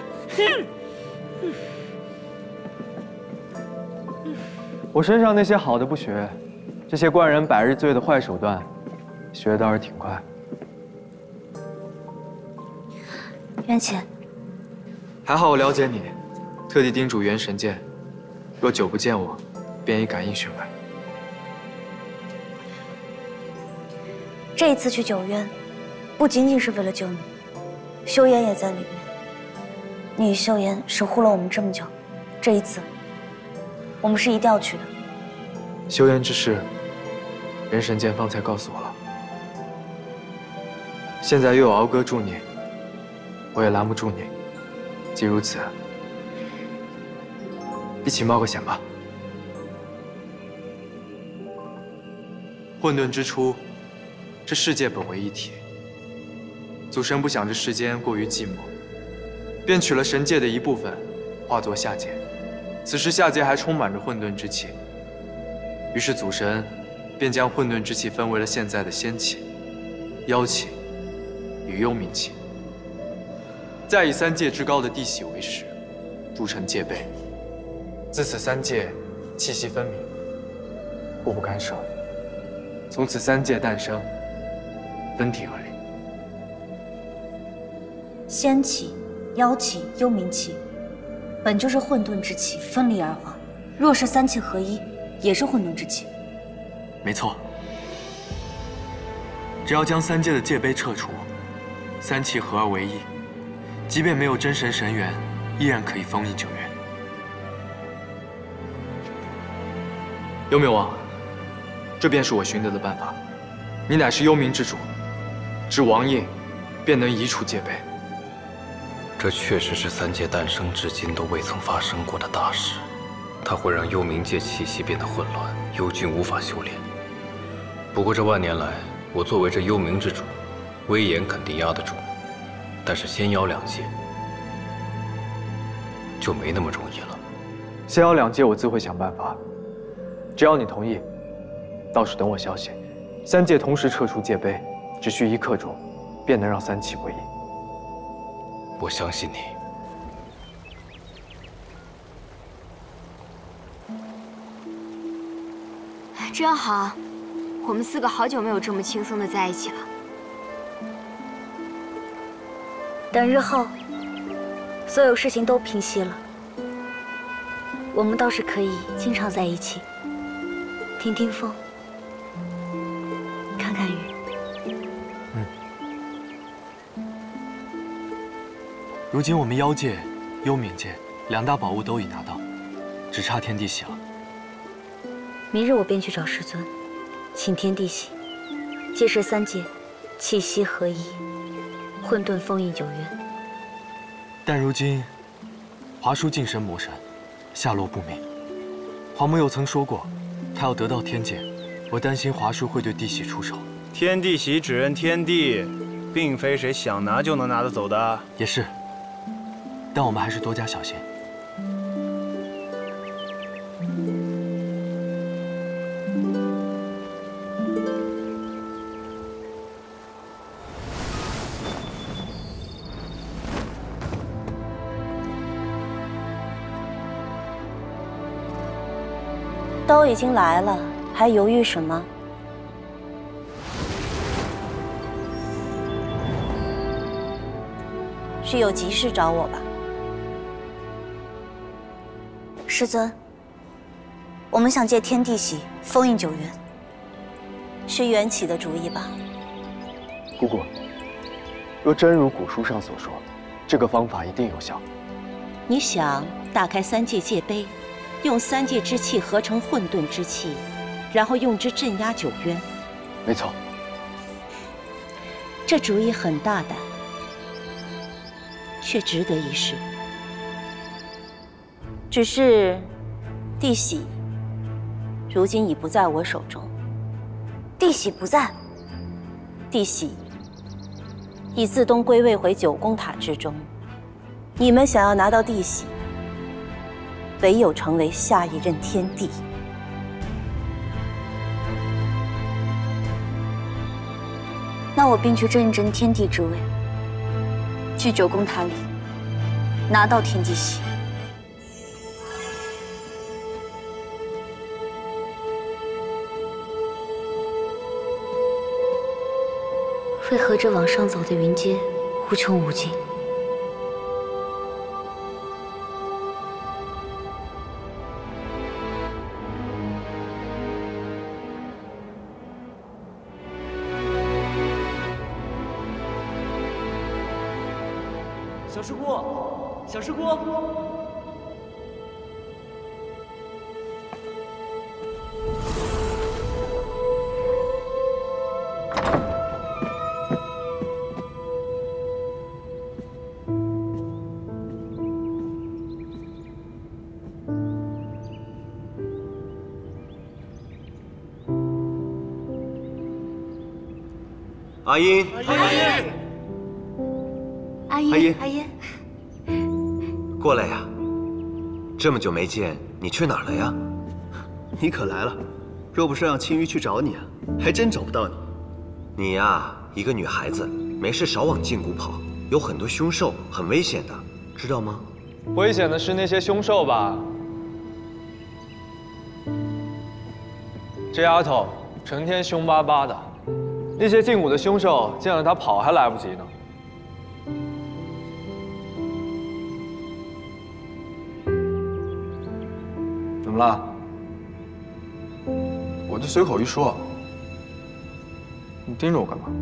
A: 我身上那些好的不学，这些灌人百日醉的坏手段，学的倒是挺快。
D: 缘起，
A: 还好我了解你，特地叮嘱元神剑，若久不见我，便以感应寻来。
D: 这一次去九渊，不仅仅是为了救你，修言也在里面。你与修言守护了我们这么久，这一次，我们是一定要去的。
A: 修言之事，元神剑方才告诉我了。现在又有敖哥助你，我也拦不住你。既如此，一起冒个险吧。混沌之初，这世界本为一体。祖神不想这世间过于寂寞，便取了神界的一部分，化作下界。此时下界还充满着混沌之气，于是祖神便将混沌之气分为了现在的仙气、妖气与幽冥期，再以3界之高的地喜为始，铸成界碑。自此3界气息分明，互不干涉。从此3界诞生，分体而立。
D: 仙气、妖气、幽冥气，本就是混沌之气，分离而化。若是3气合一，也是混沌之气。
A: 没错，只要将3界的界碑撤除，3气合而为一，即便没有真神神元，依然可以封印9元。幽冥王，这便是我寻得的办法。你乃是幽冥之主，只王印，便能移除界碑。
M: 这确实是3界诞生至今都未曾发生过的大事，它会让幽冥界气息变得混乱，幽君无法修炼。不过这万年来，我作为这幽冥之主，威严肯定压得住，但是仙妖2界就没那么容易了。
F: 仙妖2界我自会想办法，只要你同意，到时等我消息。3界同时撤除界碑，只需1刻钟，便能让3气归一。
M: 我相信你。
I: 真好，我们4个好久没有这么轻松的在一起了。
D: 等日后所有事情都平息了，我们倒是可以经常在一起，听听风，看看雨。
A: 如今我们妖界、幽冥界2大宝物都已拿到，只差天地喜了。
D: 明日我便去找师尊，请天地喜，届时3界气息合一，混沌封印9元。
A: 但如今华叔晋升魔神，下落不明。华母又曾说过，他要得到天界，我担心华叔会对地喜出手。
H: 天地喜只认天地，并非谁想拿就能拿得走的。
A: 也是，但我们还是多加小心。
D: 都已经来了，还犹豫什么？是有急事找我吧？师尊，我们想借天地喜封印9元，是缘起的主意吧？
F: 姑姑，若真如古书上所说，这个方法一定有效。
N: 你想打开3界界碑，用3界之气合成混沌之气，然后用之镇压9渊。
F: 没错，
N: 这主意很大胆，却值得一试。只是地喜如今已不在我手中。
D: 地喜不在，
N: 地喜已自东归位回9宫塔之中。你们想要拿到地喜，唯有成为下一任天帝。
D: 那我便去争一争天帝之位，去9宫塔里拿到天地喜。为何这往上走的云阶无穷无尽？
K: 小师姑，小师姑，
L: 阿英，
D: 阿英，阿英，
L: 过来呀！这么久没见，你去哪儿了呀？
O: 你可来了，若不是让青鱼去找你啊，还真找不到你。
L: 你呀，一个女孩子， 没事少往禁谷跑，有很多凶兽，很危险的，知道吗？
F: 危险的是那些凶兽吧？这丫头成天凶巴巴的，那些禁谷的凶兽见了她跑还来不及呢。怎么了？我就随口一说。你盯着我干嘛？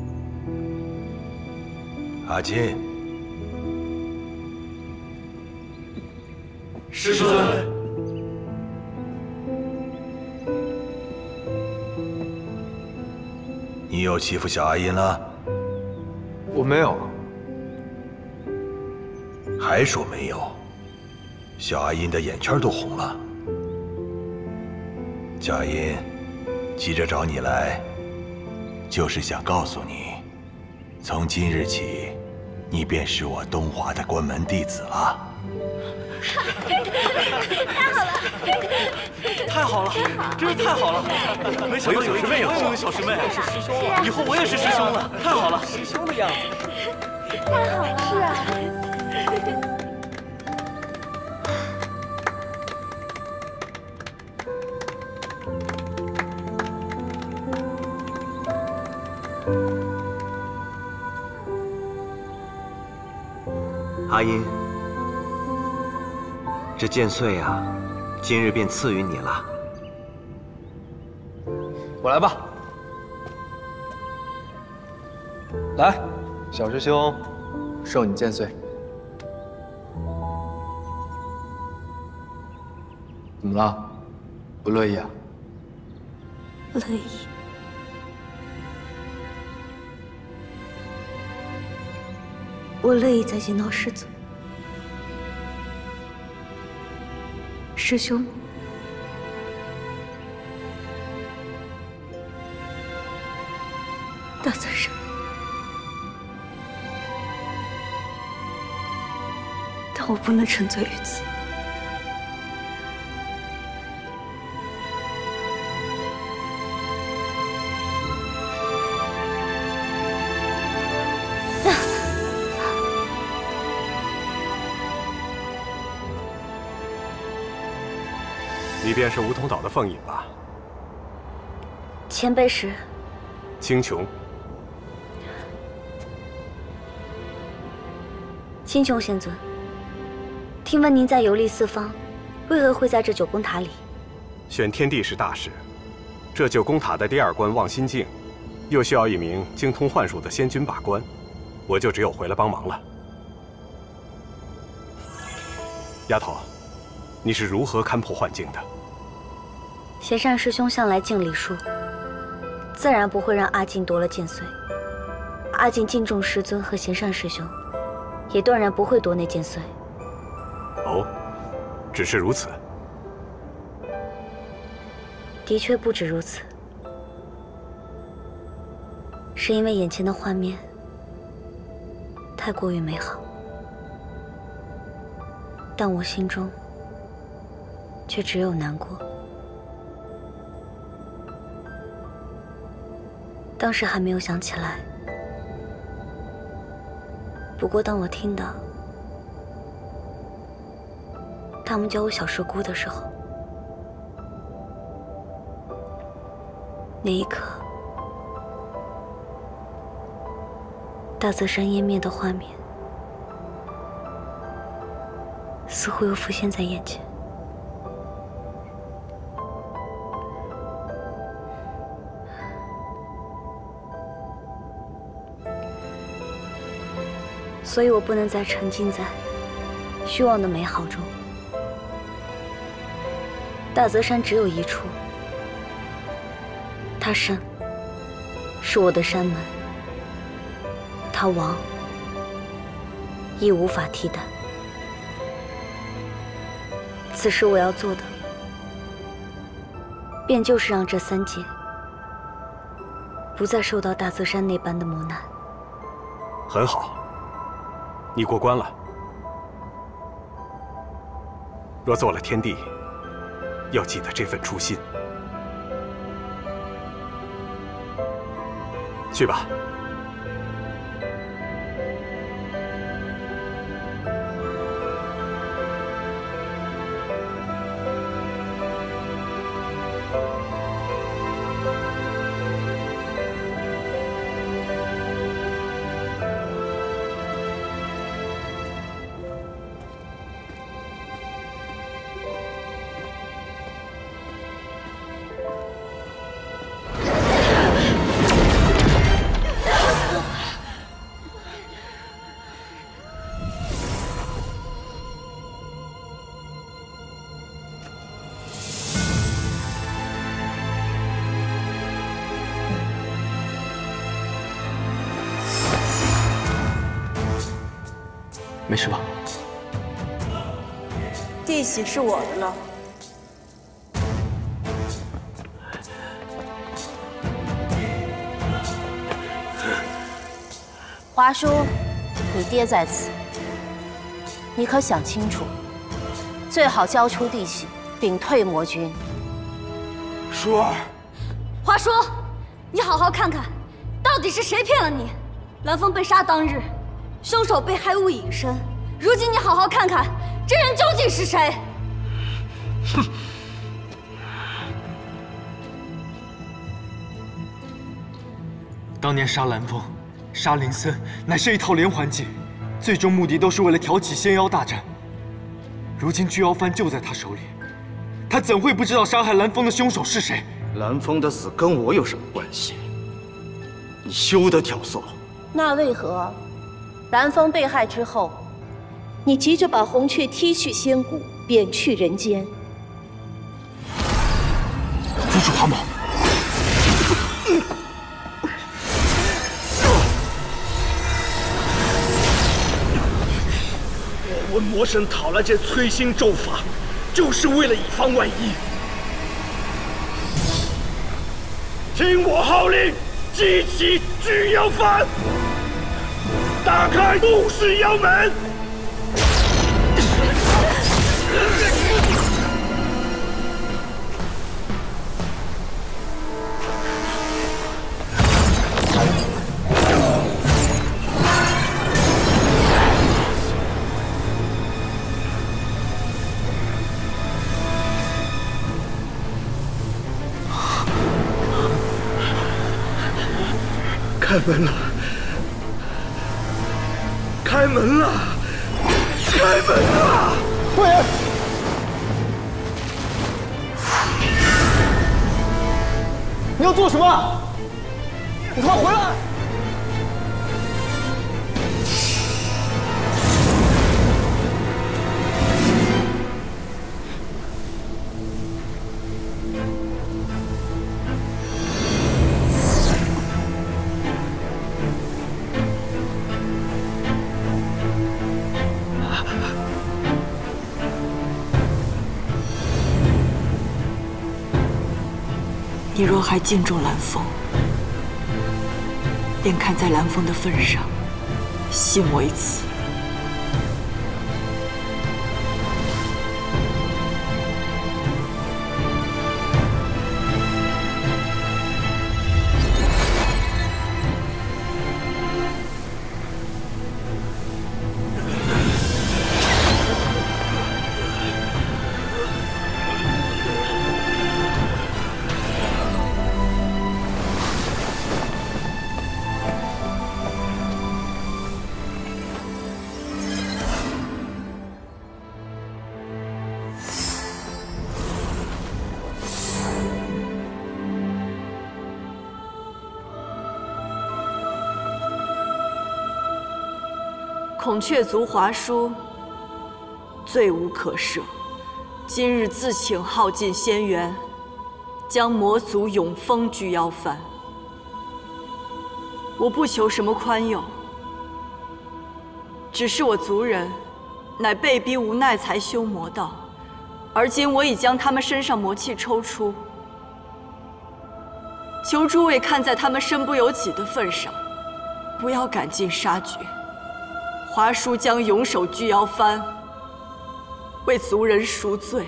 P: 阿金，
C: 师尊。
P: 你又欺负小阿音了？
F: 我没有。
P: 还说没有？小阿音的眼圈都红了。小阿音，急着找你来，就是想告诉你，从今日起，你便是我东华的关门弟子了。
K: 太好了，真是太好了！没想到有一天我也有小师妹，以后我也是师兄了，太好了！师兄的样子，
D: 太好了！是啊。
L: 阿音，这剑穗啊，今日便赐予你了。
F: 我来吧。来，小师兄，授你剑穗。怎么了？不乐意啊？
D: 乐意。我乐意再见到师尊。师兄，大泽山，但我不能沉醉于此。
Q: 你便是梧桐岛的凤隐吧？
D: 前辈是
Q: 青琼。
D: 青琼仙尊，听闻您在游历四方，为何会在这九宫塔里？
Q: 选天地是大事，这九宫塔的第二关望心镜，又需要一名精通幻术的仙君把关，我就只有回来帮忙了。丫头，你是如何看破幻境的？
D: 贤善师兄向来敬礼数，自然不会让阿静夺了剑穗。阿静敬重师尊和贤善师兄，也断然不会夺那剑穗。
Q: 哦，只是如此。
D: 的确不止如此，是因为眼前的画面太过于美好，但我心中却只有难过。当时还没有想起来，不过当我听到他们叫我小师姑的时候，那一刻，大泽山湮灭的画面似乎又浮现在眼前。所以我不能再沉浸在虚妄的美好中。大泽山只有一处，它生是我的山门，它亡亦无法替代。此时我要做的，便就是让这三界不再受到大泽山那般的磨难。
Q: 很好。你过关了。若做了天帝，要记得这份初心。去吧。
A: 没事吧？
N: 弟媳是我的了。华叔，你爹在此，你可想清楚，最好交出弟媳，并退魔军。
R: 叔儿，
S: 华叔，你好好看看，到底是谁骗了你？蓝风被杀当日，凶手被害物隐身，如今你好好看看，这人究竟是谁？
R: 哼！
A: 当年杀蓝风、杀林森，乃是一套连环计，最终目的都是为了挑起仙妖大战。如今巨妖幡就在他手里，他怎会不知道杀害蓝风的凶手是谁？
O: 蓝风的死跟我有什么关系？你休得挑唆！
N: 那为何蓝风被害之后，你急着把红雀踢去仙谷，贬去人间？
A: 朱楚寒某，
R: 我问魔神讨来这催心咒法，就是为了以防万一。听我号令，激起巨妖幡，打开杜氏妖门。开门了！开门了！开门了！贵人，
F: 你要做什么？你快回来！
T: 你若还敬重蓝风，便看在蓝风的份上，信我一次。孔雀族华叔罪无可赦，今日自请耗尽仙元，将魔族永封巨妖幡。我不求什么宽宥，只是我族人乃被逼无奈才修魔道，而今我已将他们身上魔气抽出，求诸位看在他们身不由己的份上，不要赶尽杀绝。华叔将永守巨妖幡，为族人赎罪。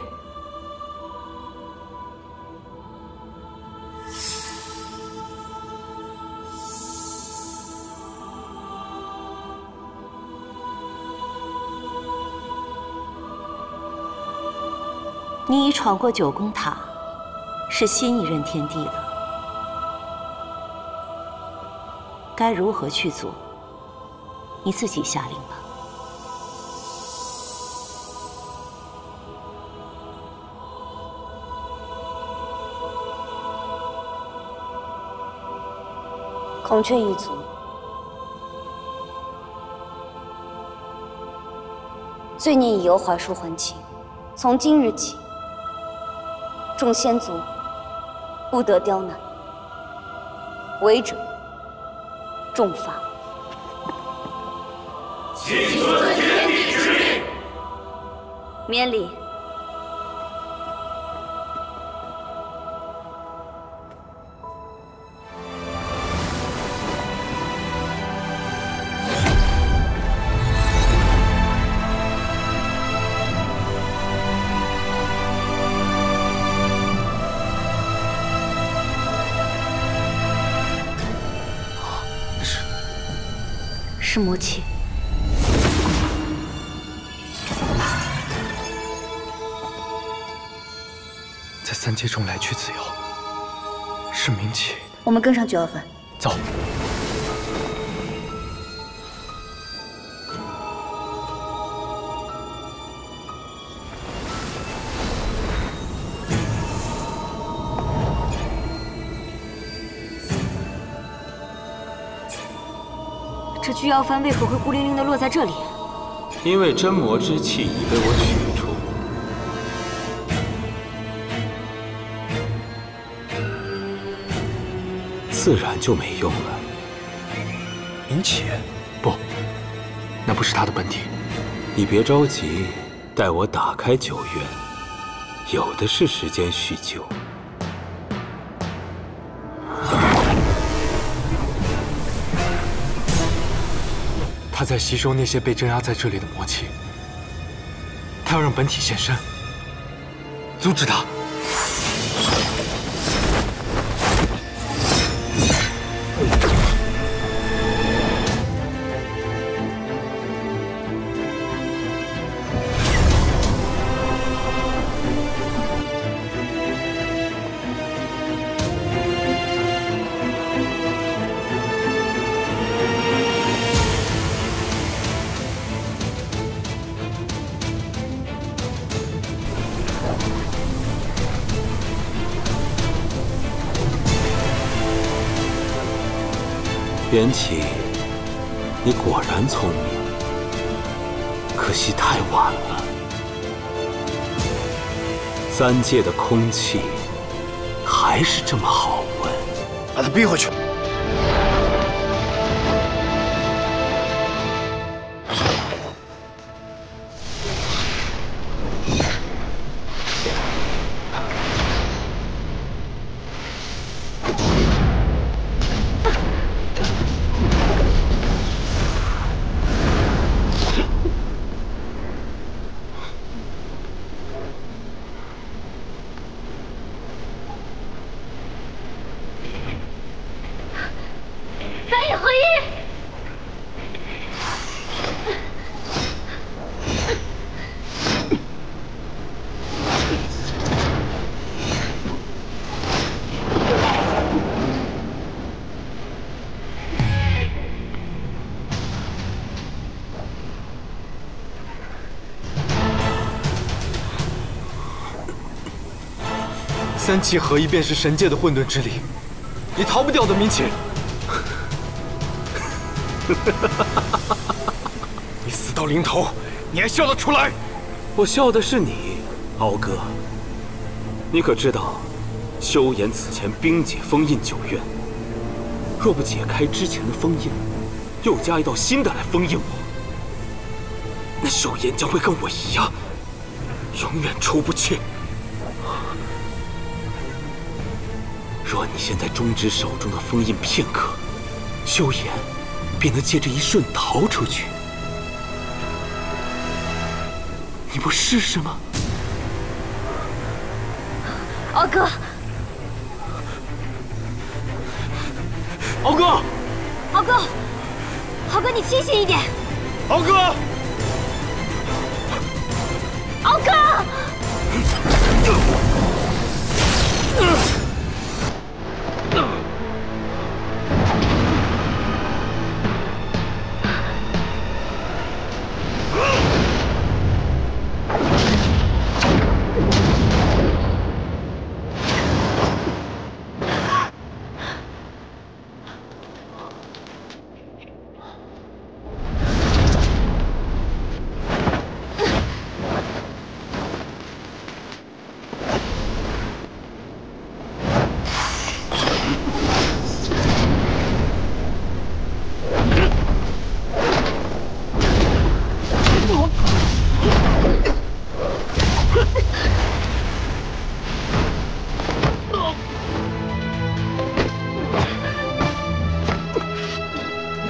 N: 你已闯过九宫塔，是新一任天帝了。该如何去做？你自己下令吧。孔雀一族，
S: 罪孽已由华叔还清。从今日起，众仙族不得刁难，违者重罚。
E: 请遵天地
S: 免礼。是魔气。
A: 在三界中来去自由，是冥气。
S: 我们跟上9号饭。
A: 走。
S: 这巨妖幡为何会孤零零地落在这里？
M: 因为真魔之气已被我取出。自然就没用了。
A: 冥气？不，那不是他的本体。
M: 你别着急，待我打开9渊，有的是时间叙旧。
A: 他在吸收那些被镇压在这里的魔气，他要让本体现身，阻止他。
M: 缘起，你果然聪明，可惜太晚了。三界的空气还是这么好闻。
O: 把他逼回去。
A: 三气合一便是神界的混沌之力，你逃不掉的，冥气。
J: 你死到临头，你还笑得出来？
M: 我笑的是你，敖哥。你可知道，萧炎此前冰解封印9渊，若不解开之前的封印，又加一道新的来封印我，那萧炎将会跟我一样，永远出不去。若你现在终止手中的封印片刻，萧炎便能借这一瞬逃出去。你不试试吗？
S: 敖哥，
A: 敖哥，
S: 敖哥，敖哥，你清醒一点。
A: 敖哥，
S: 敖哥。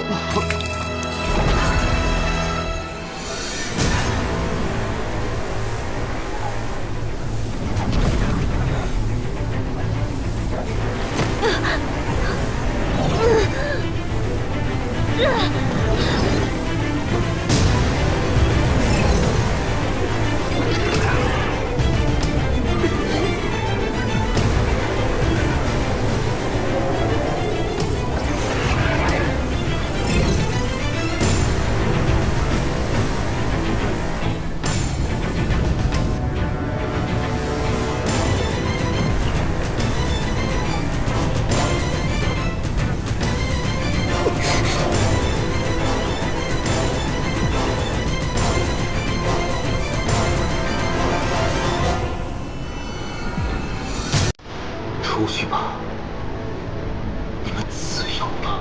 J: 出去吧，你们自由了。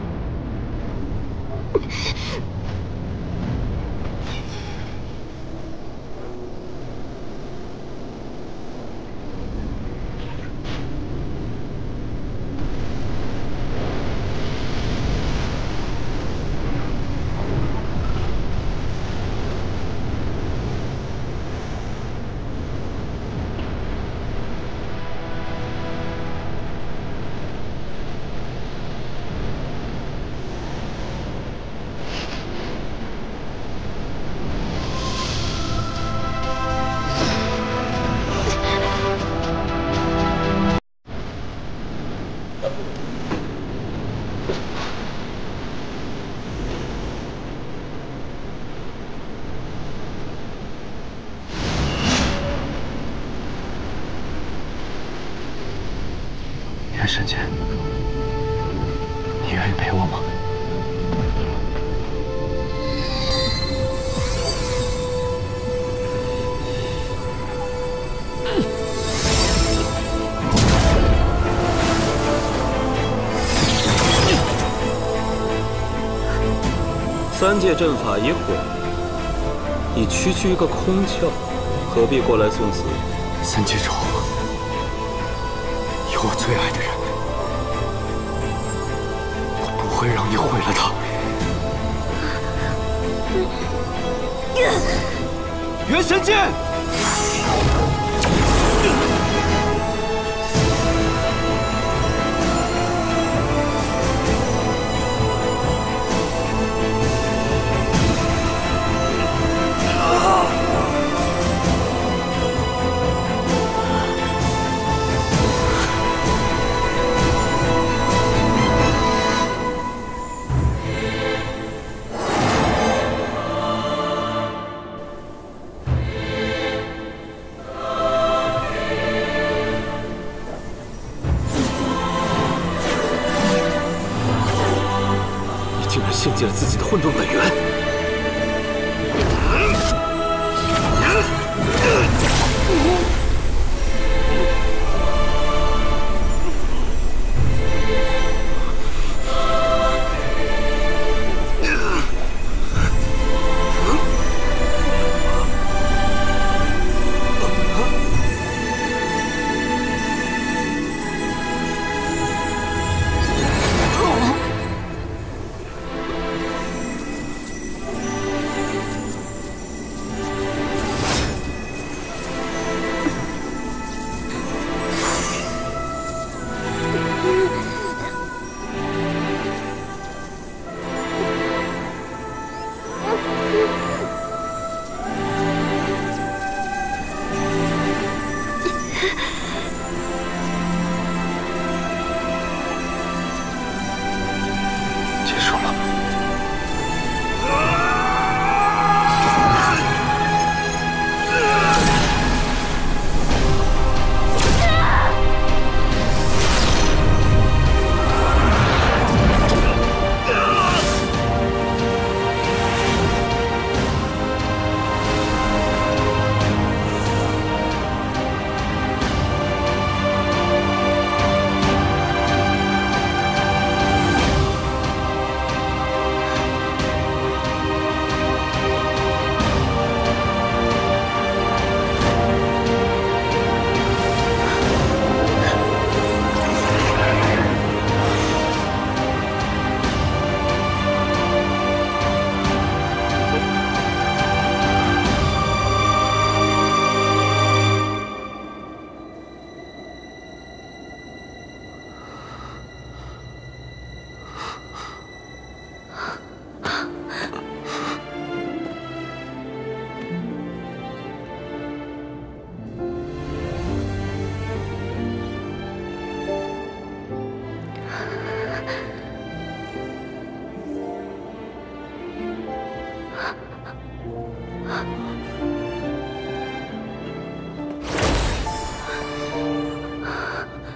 J: 袁神剑，你愿意陪我吗？
U: 三界阵法已毁，你区区一个空窍，何必过来送死？
J: 三界咒，有我最爱的人，我不会让你毁了他。
E: 元神剑！
J: 献祭了自己的混沌本源。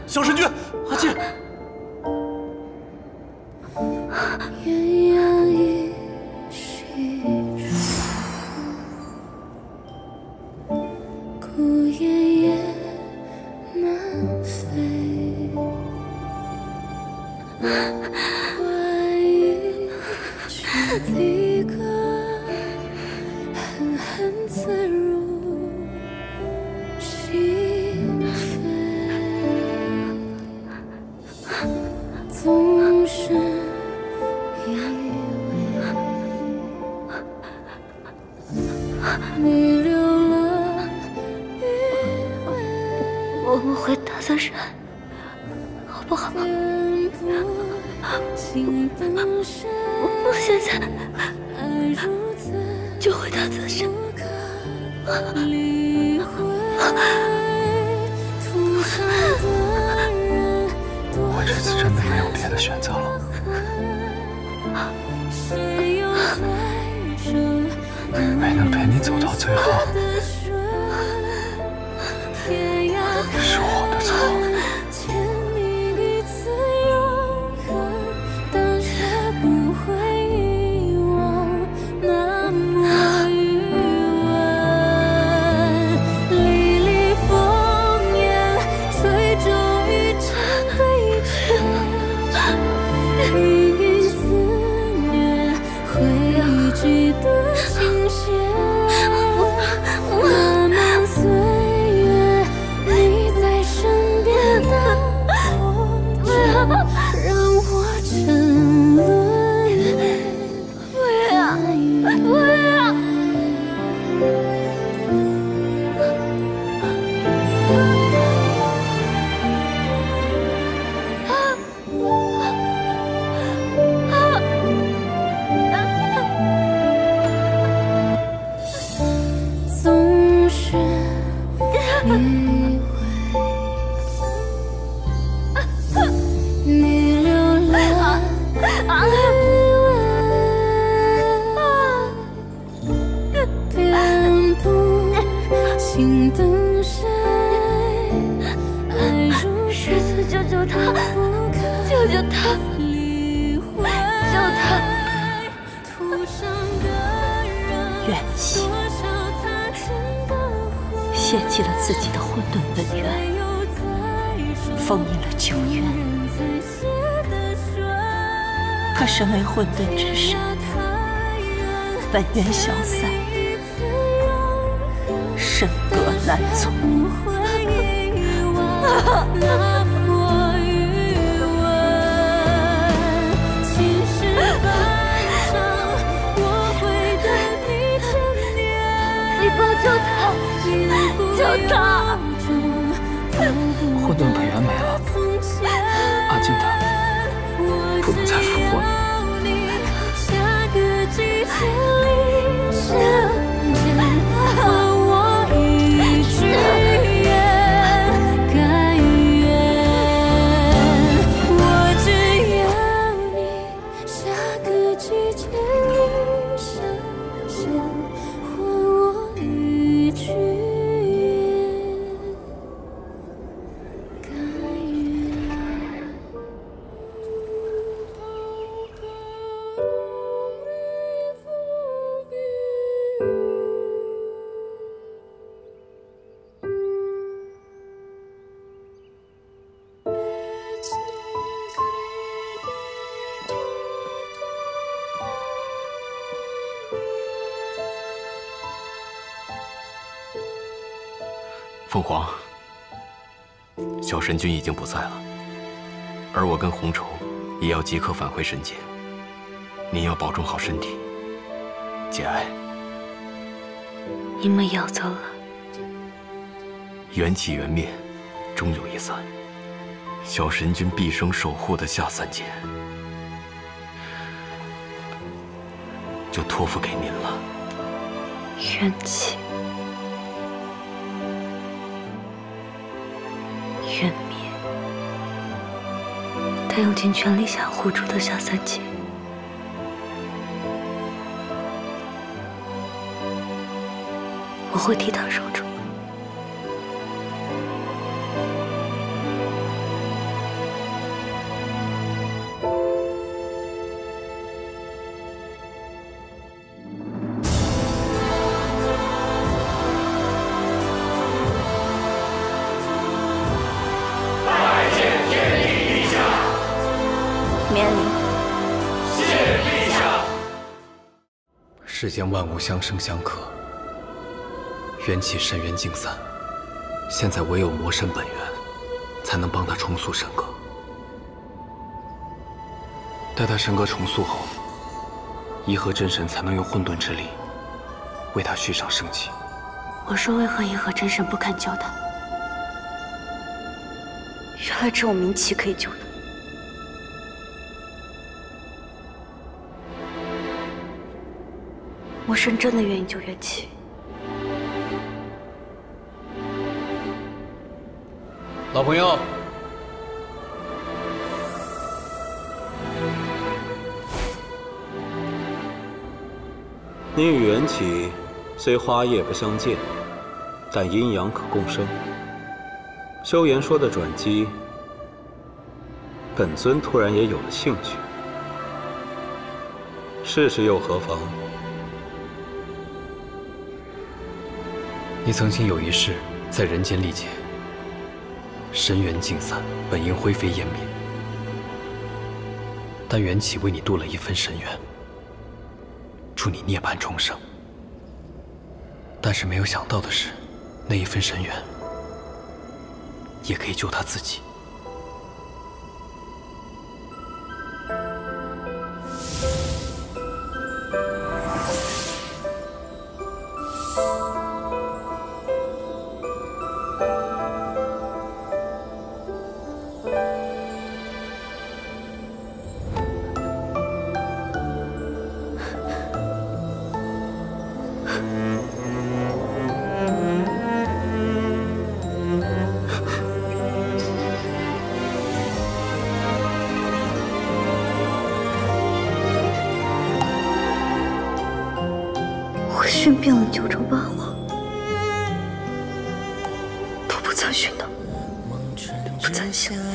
K: 小神君，阿剑。
C: 鸳鸯一息处，孤雁也南飞。欢一曲离歌，狠狠刺入心扉。总是以为你留了余味。
S: 我们回大泽山，好不好？我现在就回大泽山。
A: 我这次真的没有别的选择了。没能陪你走到最后，是我的错。
N: 怨气，泄弃了自己的混沌本源，封印了旧怨。可身为混沌之身，本源消散，身隔难从。
S: 救他！救他！
A: 混沌本源没了，阿金他不能再复活了。
M: 凤凰，小神君已经不在了，而我跟红绸也要即刻返回神界。您要保重好身体，节哀。
S: 你们也要走了。
M: 缘起缘灭，终有一散。小神君毕生守护的下三界，就托付给您了。
S: 缘起。缘灭，他用尽全力想护住的下三界，我会替他守住。
J: 世间万物相生相克，缘起神元尽散，现在唯有魔神本源，才能帮他重塑神格。待他神格重塑后，颐和真神才能用混沌之力为他续上生机。
S: 我说为何颐和真神不肯救他？原来只有明启可以救他。魔神真的愿意救缘起？
J: 老朋友，
U: 你与缘起虽花叶不相见，但阴阳可共生。萧炎说的转机，本尊突然也有了兴趣，试试又何妨？
J: 你曾经有一世在人间历劫，神元尽散，本应灰飞烟灭，但缘起为你渡了一分神缘，助你涅槃重生。但是没有想到的是，那一分神缘也可以救他自己。
S: 我寻遍了九州八荒，都不曾寻到，不曾想到，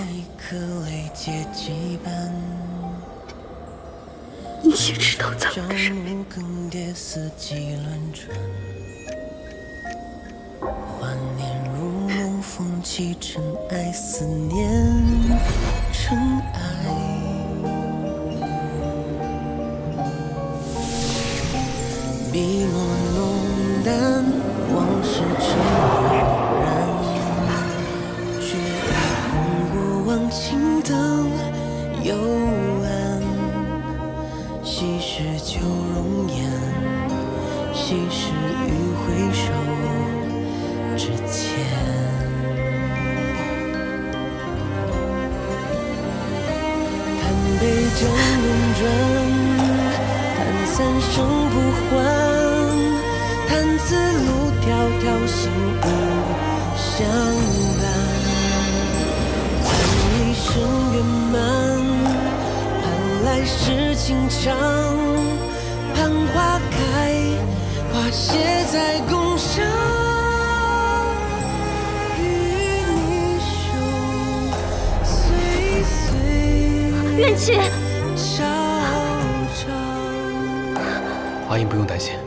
S: 你也知道在我的身边。
E: 幻念如梦，风起尘埃，思念尘埃。笔墨浓淡，往事尘染，却已碰过往情灯幽暗。昔时旧容颜，昔时余回首之前。叹杯酒轮转，叹三生不还。叹此路迢迢，心无相伴。叹一生圆满，盼来世情长。盼花开，花谢在宫上。与你手岁岁，
S: 缘起。
E: 悄悄。
J: 阿英不用担心，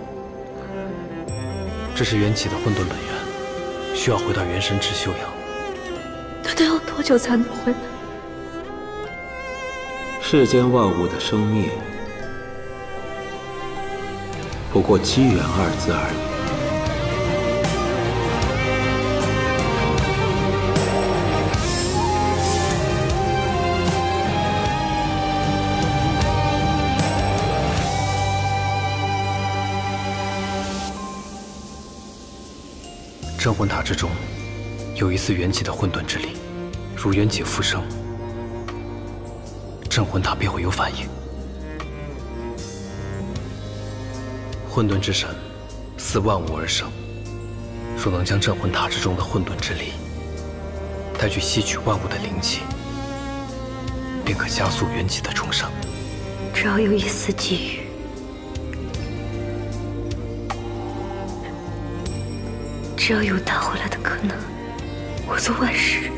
J: 这是缘起的混沌本源，需要回到元神池休养。
S: 他得要多久才能回来？
U: 世间万物的生灭，不过机缘二字而已。
J: 镇魂塔之中，有一丝缘起的混沌之力，如缘起复生，镇魂塔便会有反应。混沌之神，似万物而生，若能将镇魂塔之中的混沌之力带去吸取万物的灵气，便可加速缘起的重生。
S: 只要有一丝机遇，只要有他回来的可能，我做万事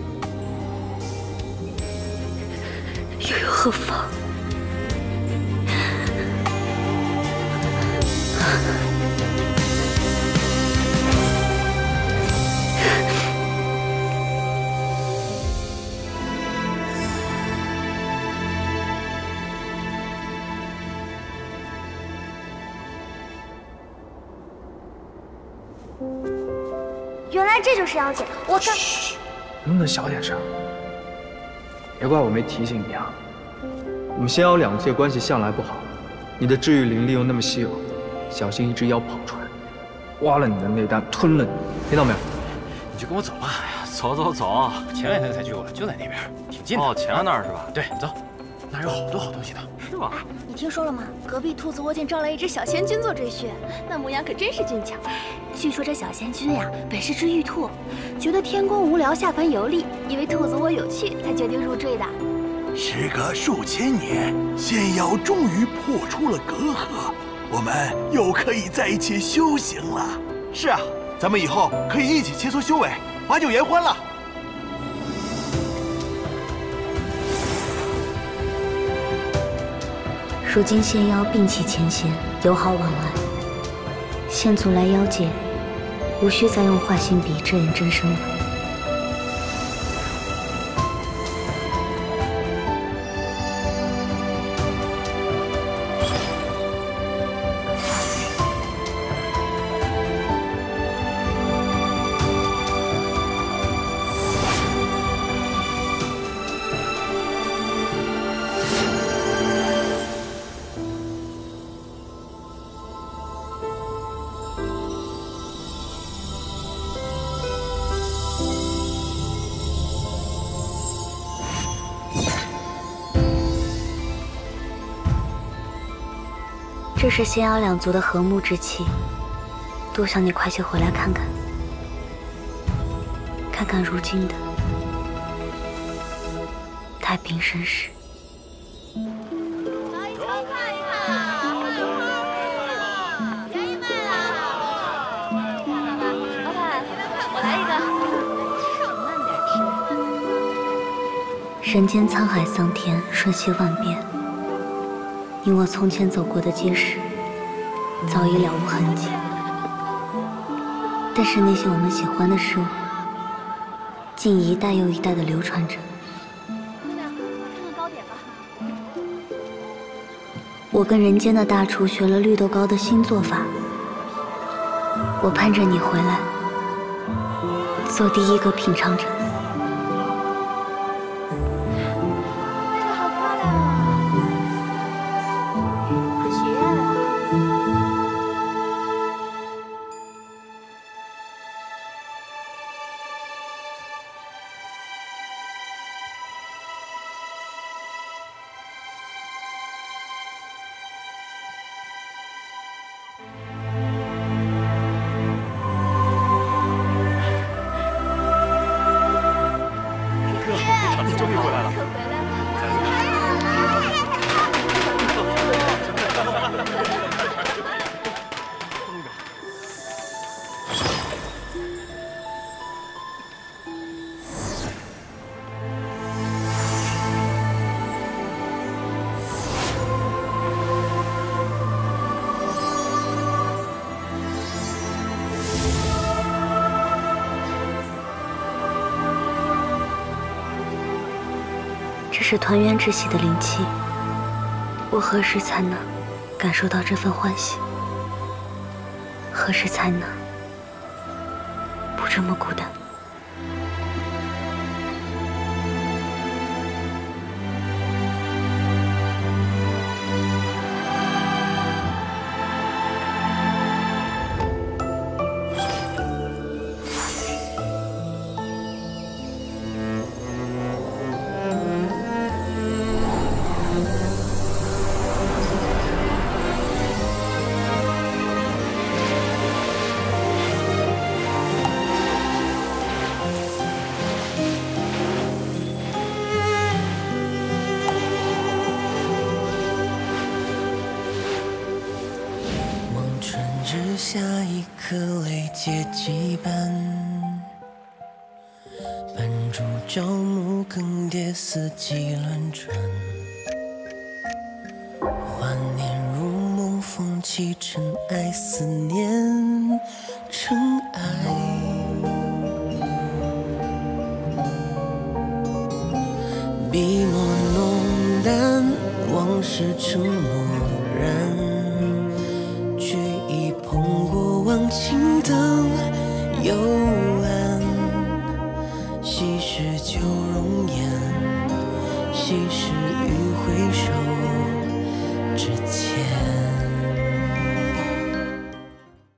S: 又有何妨？
D: 原来这就是妖姐，我刚……
A: 能不能小点声？别怪我没提醒你啊。我们仙妖两界关系向来不好，你的治愈灵力又那么稀有，小心一只妖跑出来，挖了你的内丹，吞了你，听到没有？
K: 你就跟我走吧。哎呀，走走走，前2天才去过，就在那边，挺近的。哦，前面那儿是吧？对，走，那儿有好多好东西的。是吗？
G: 你听说了吗？隔壁兔子窝竟招来一只小仙君做赘婿，那模样可真是俊俏。据说这小仙君呀，本是只玉兔，觉得天宫无聊，下凡游历，以为兔子窝有趣，才决定入赘的。
P: 时隔数千年，仙妖终于破出了隔阂，我们又可以在一起修行了。
O: 是啊，咱们以后可以一起切磋修为，把酒言欢了。
D: 如今仙妖摒弃前嫌，友好往来。仙族来妖界，无需再用画心笔遮掩真身了。这是仙妖两族的和睦之期，多想你快些回来看看，看看如今的太平盛世。人间沧海桑田，瞬息万变。你我从前走过的街市，早已了无痕迹。但是那些我们喜欢的事物，竟一代又一代的流传着。我跟人间的大厨学了绿豆糕的新做法，我盼着你回来，做第一个品尝者。这是团圆之喜的灵气，我何时才能感受到这份欢喜？何时才能不这么孤单？
E: 下一颗泪结羁绊，绊住朝暮更迭，四季轮转。幻念如梦，风起尘埃，思念尘埃。笔墨浓淡，往事成漠然。碰过往情灯。 幽暗，稀释旧容颜，稀释于回首之前。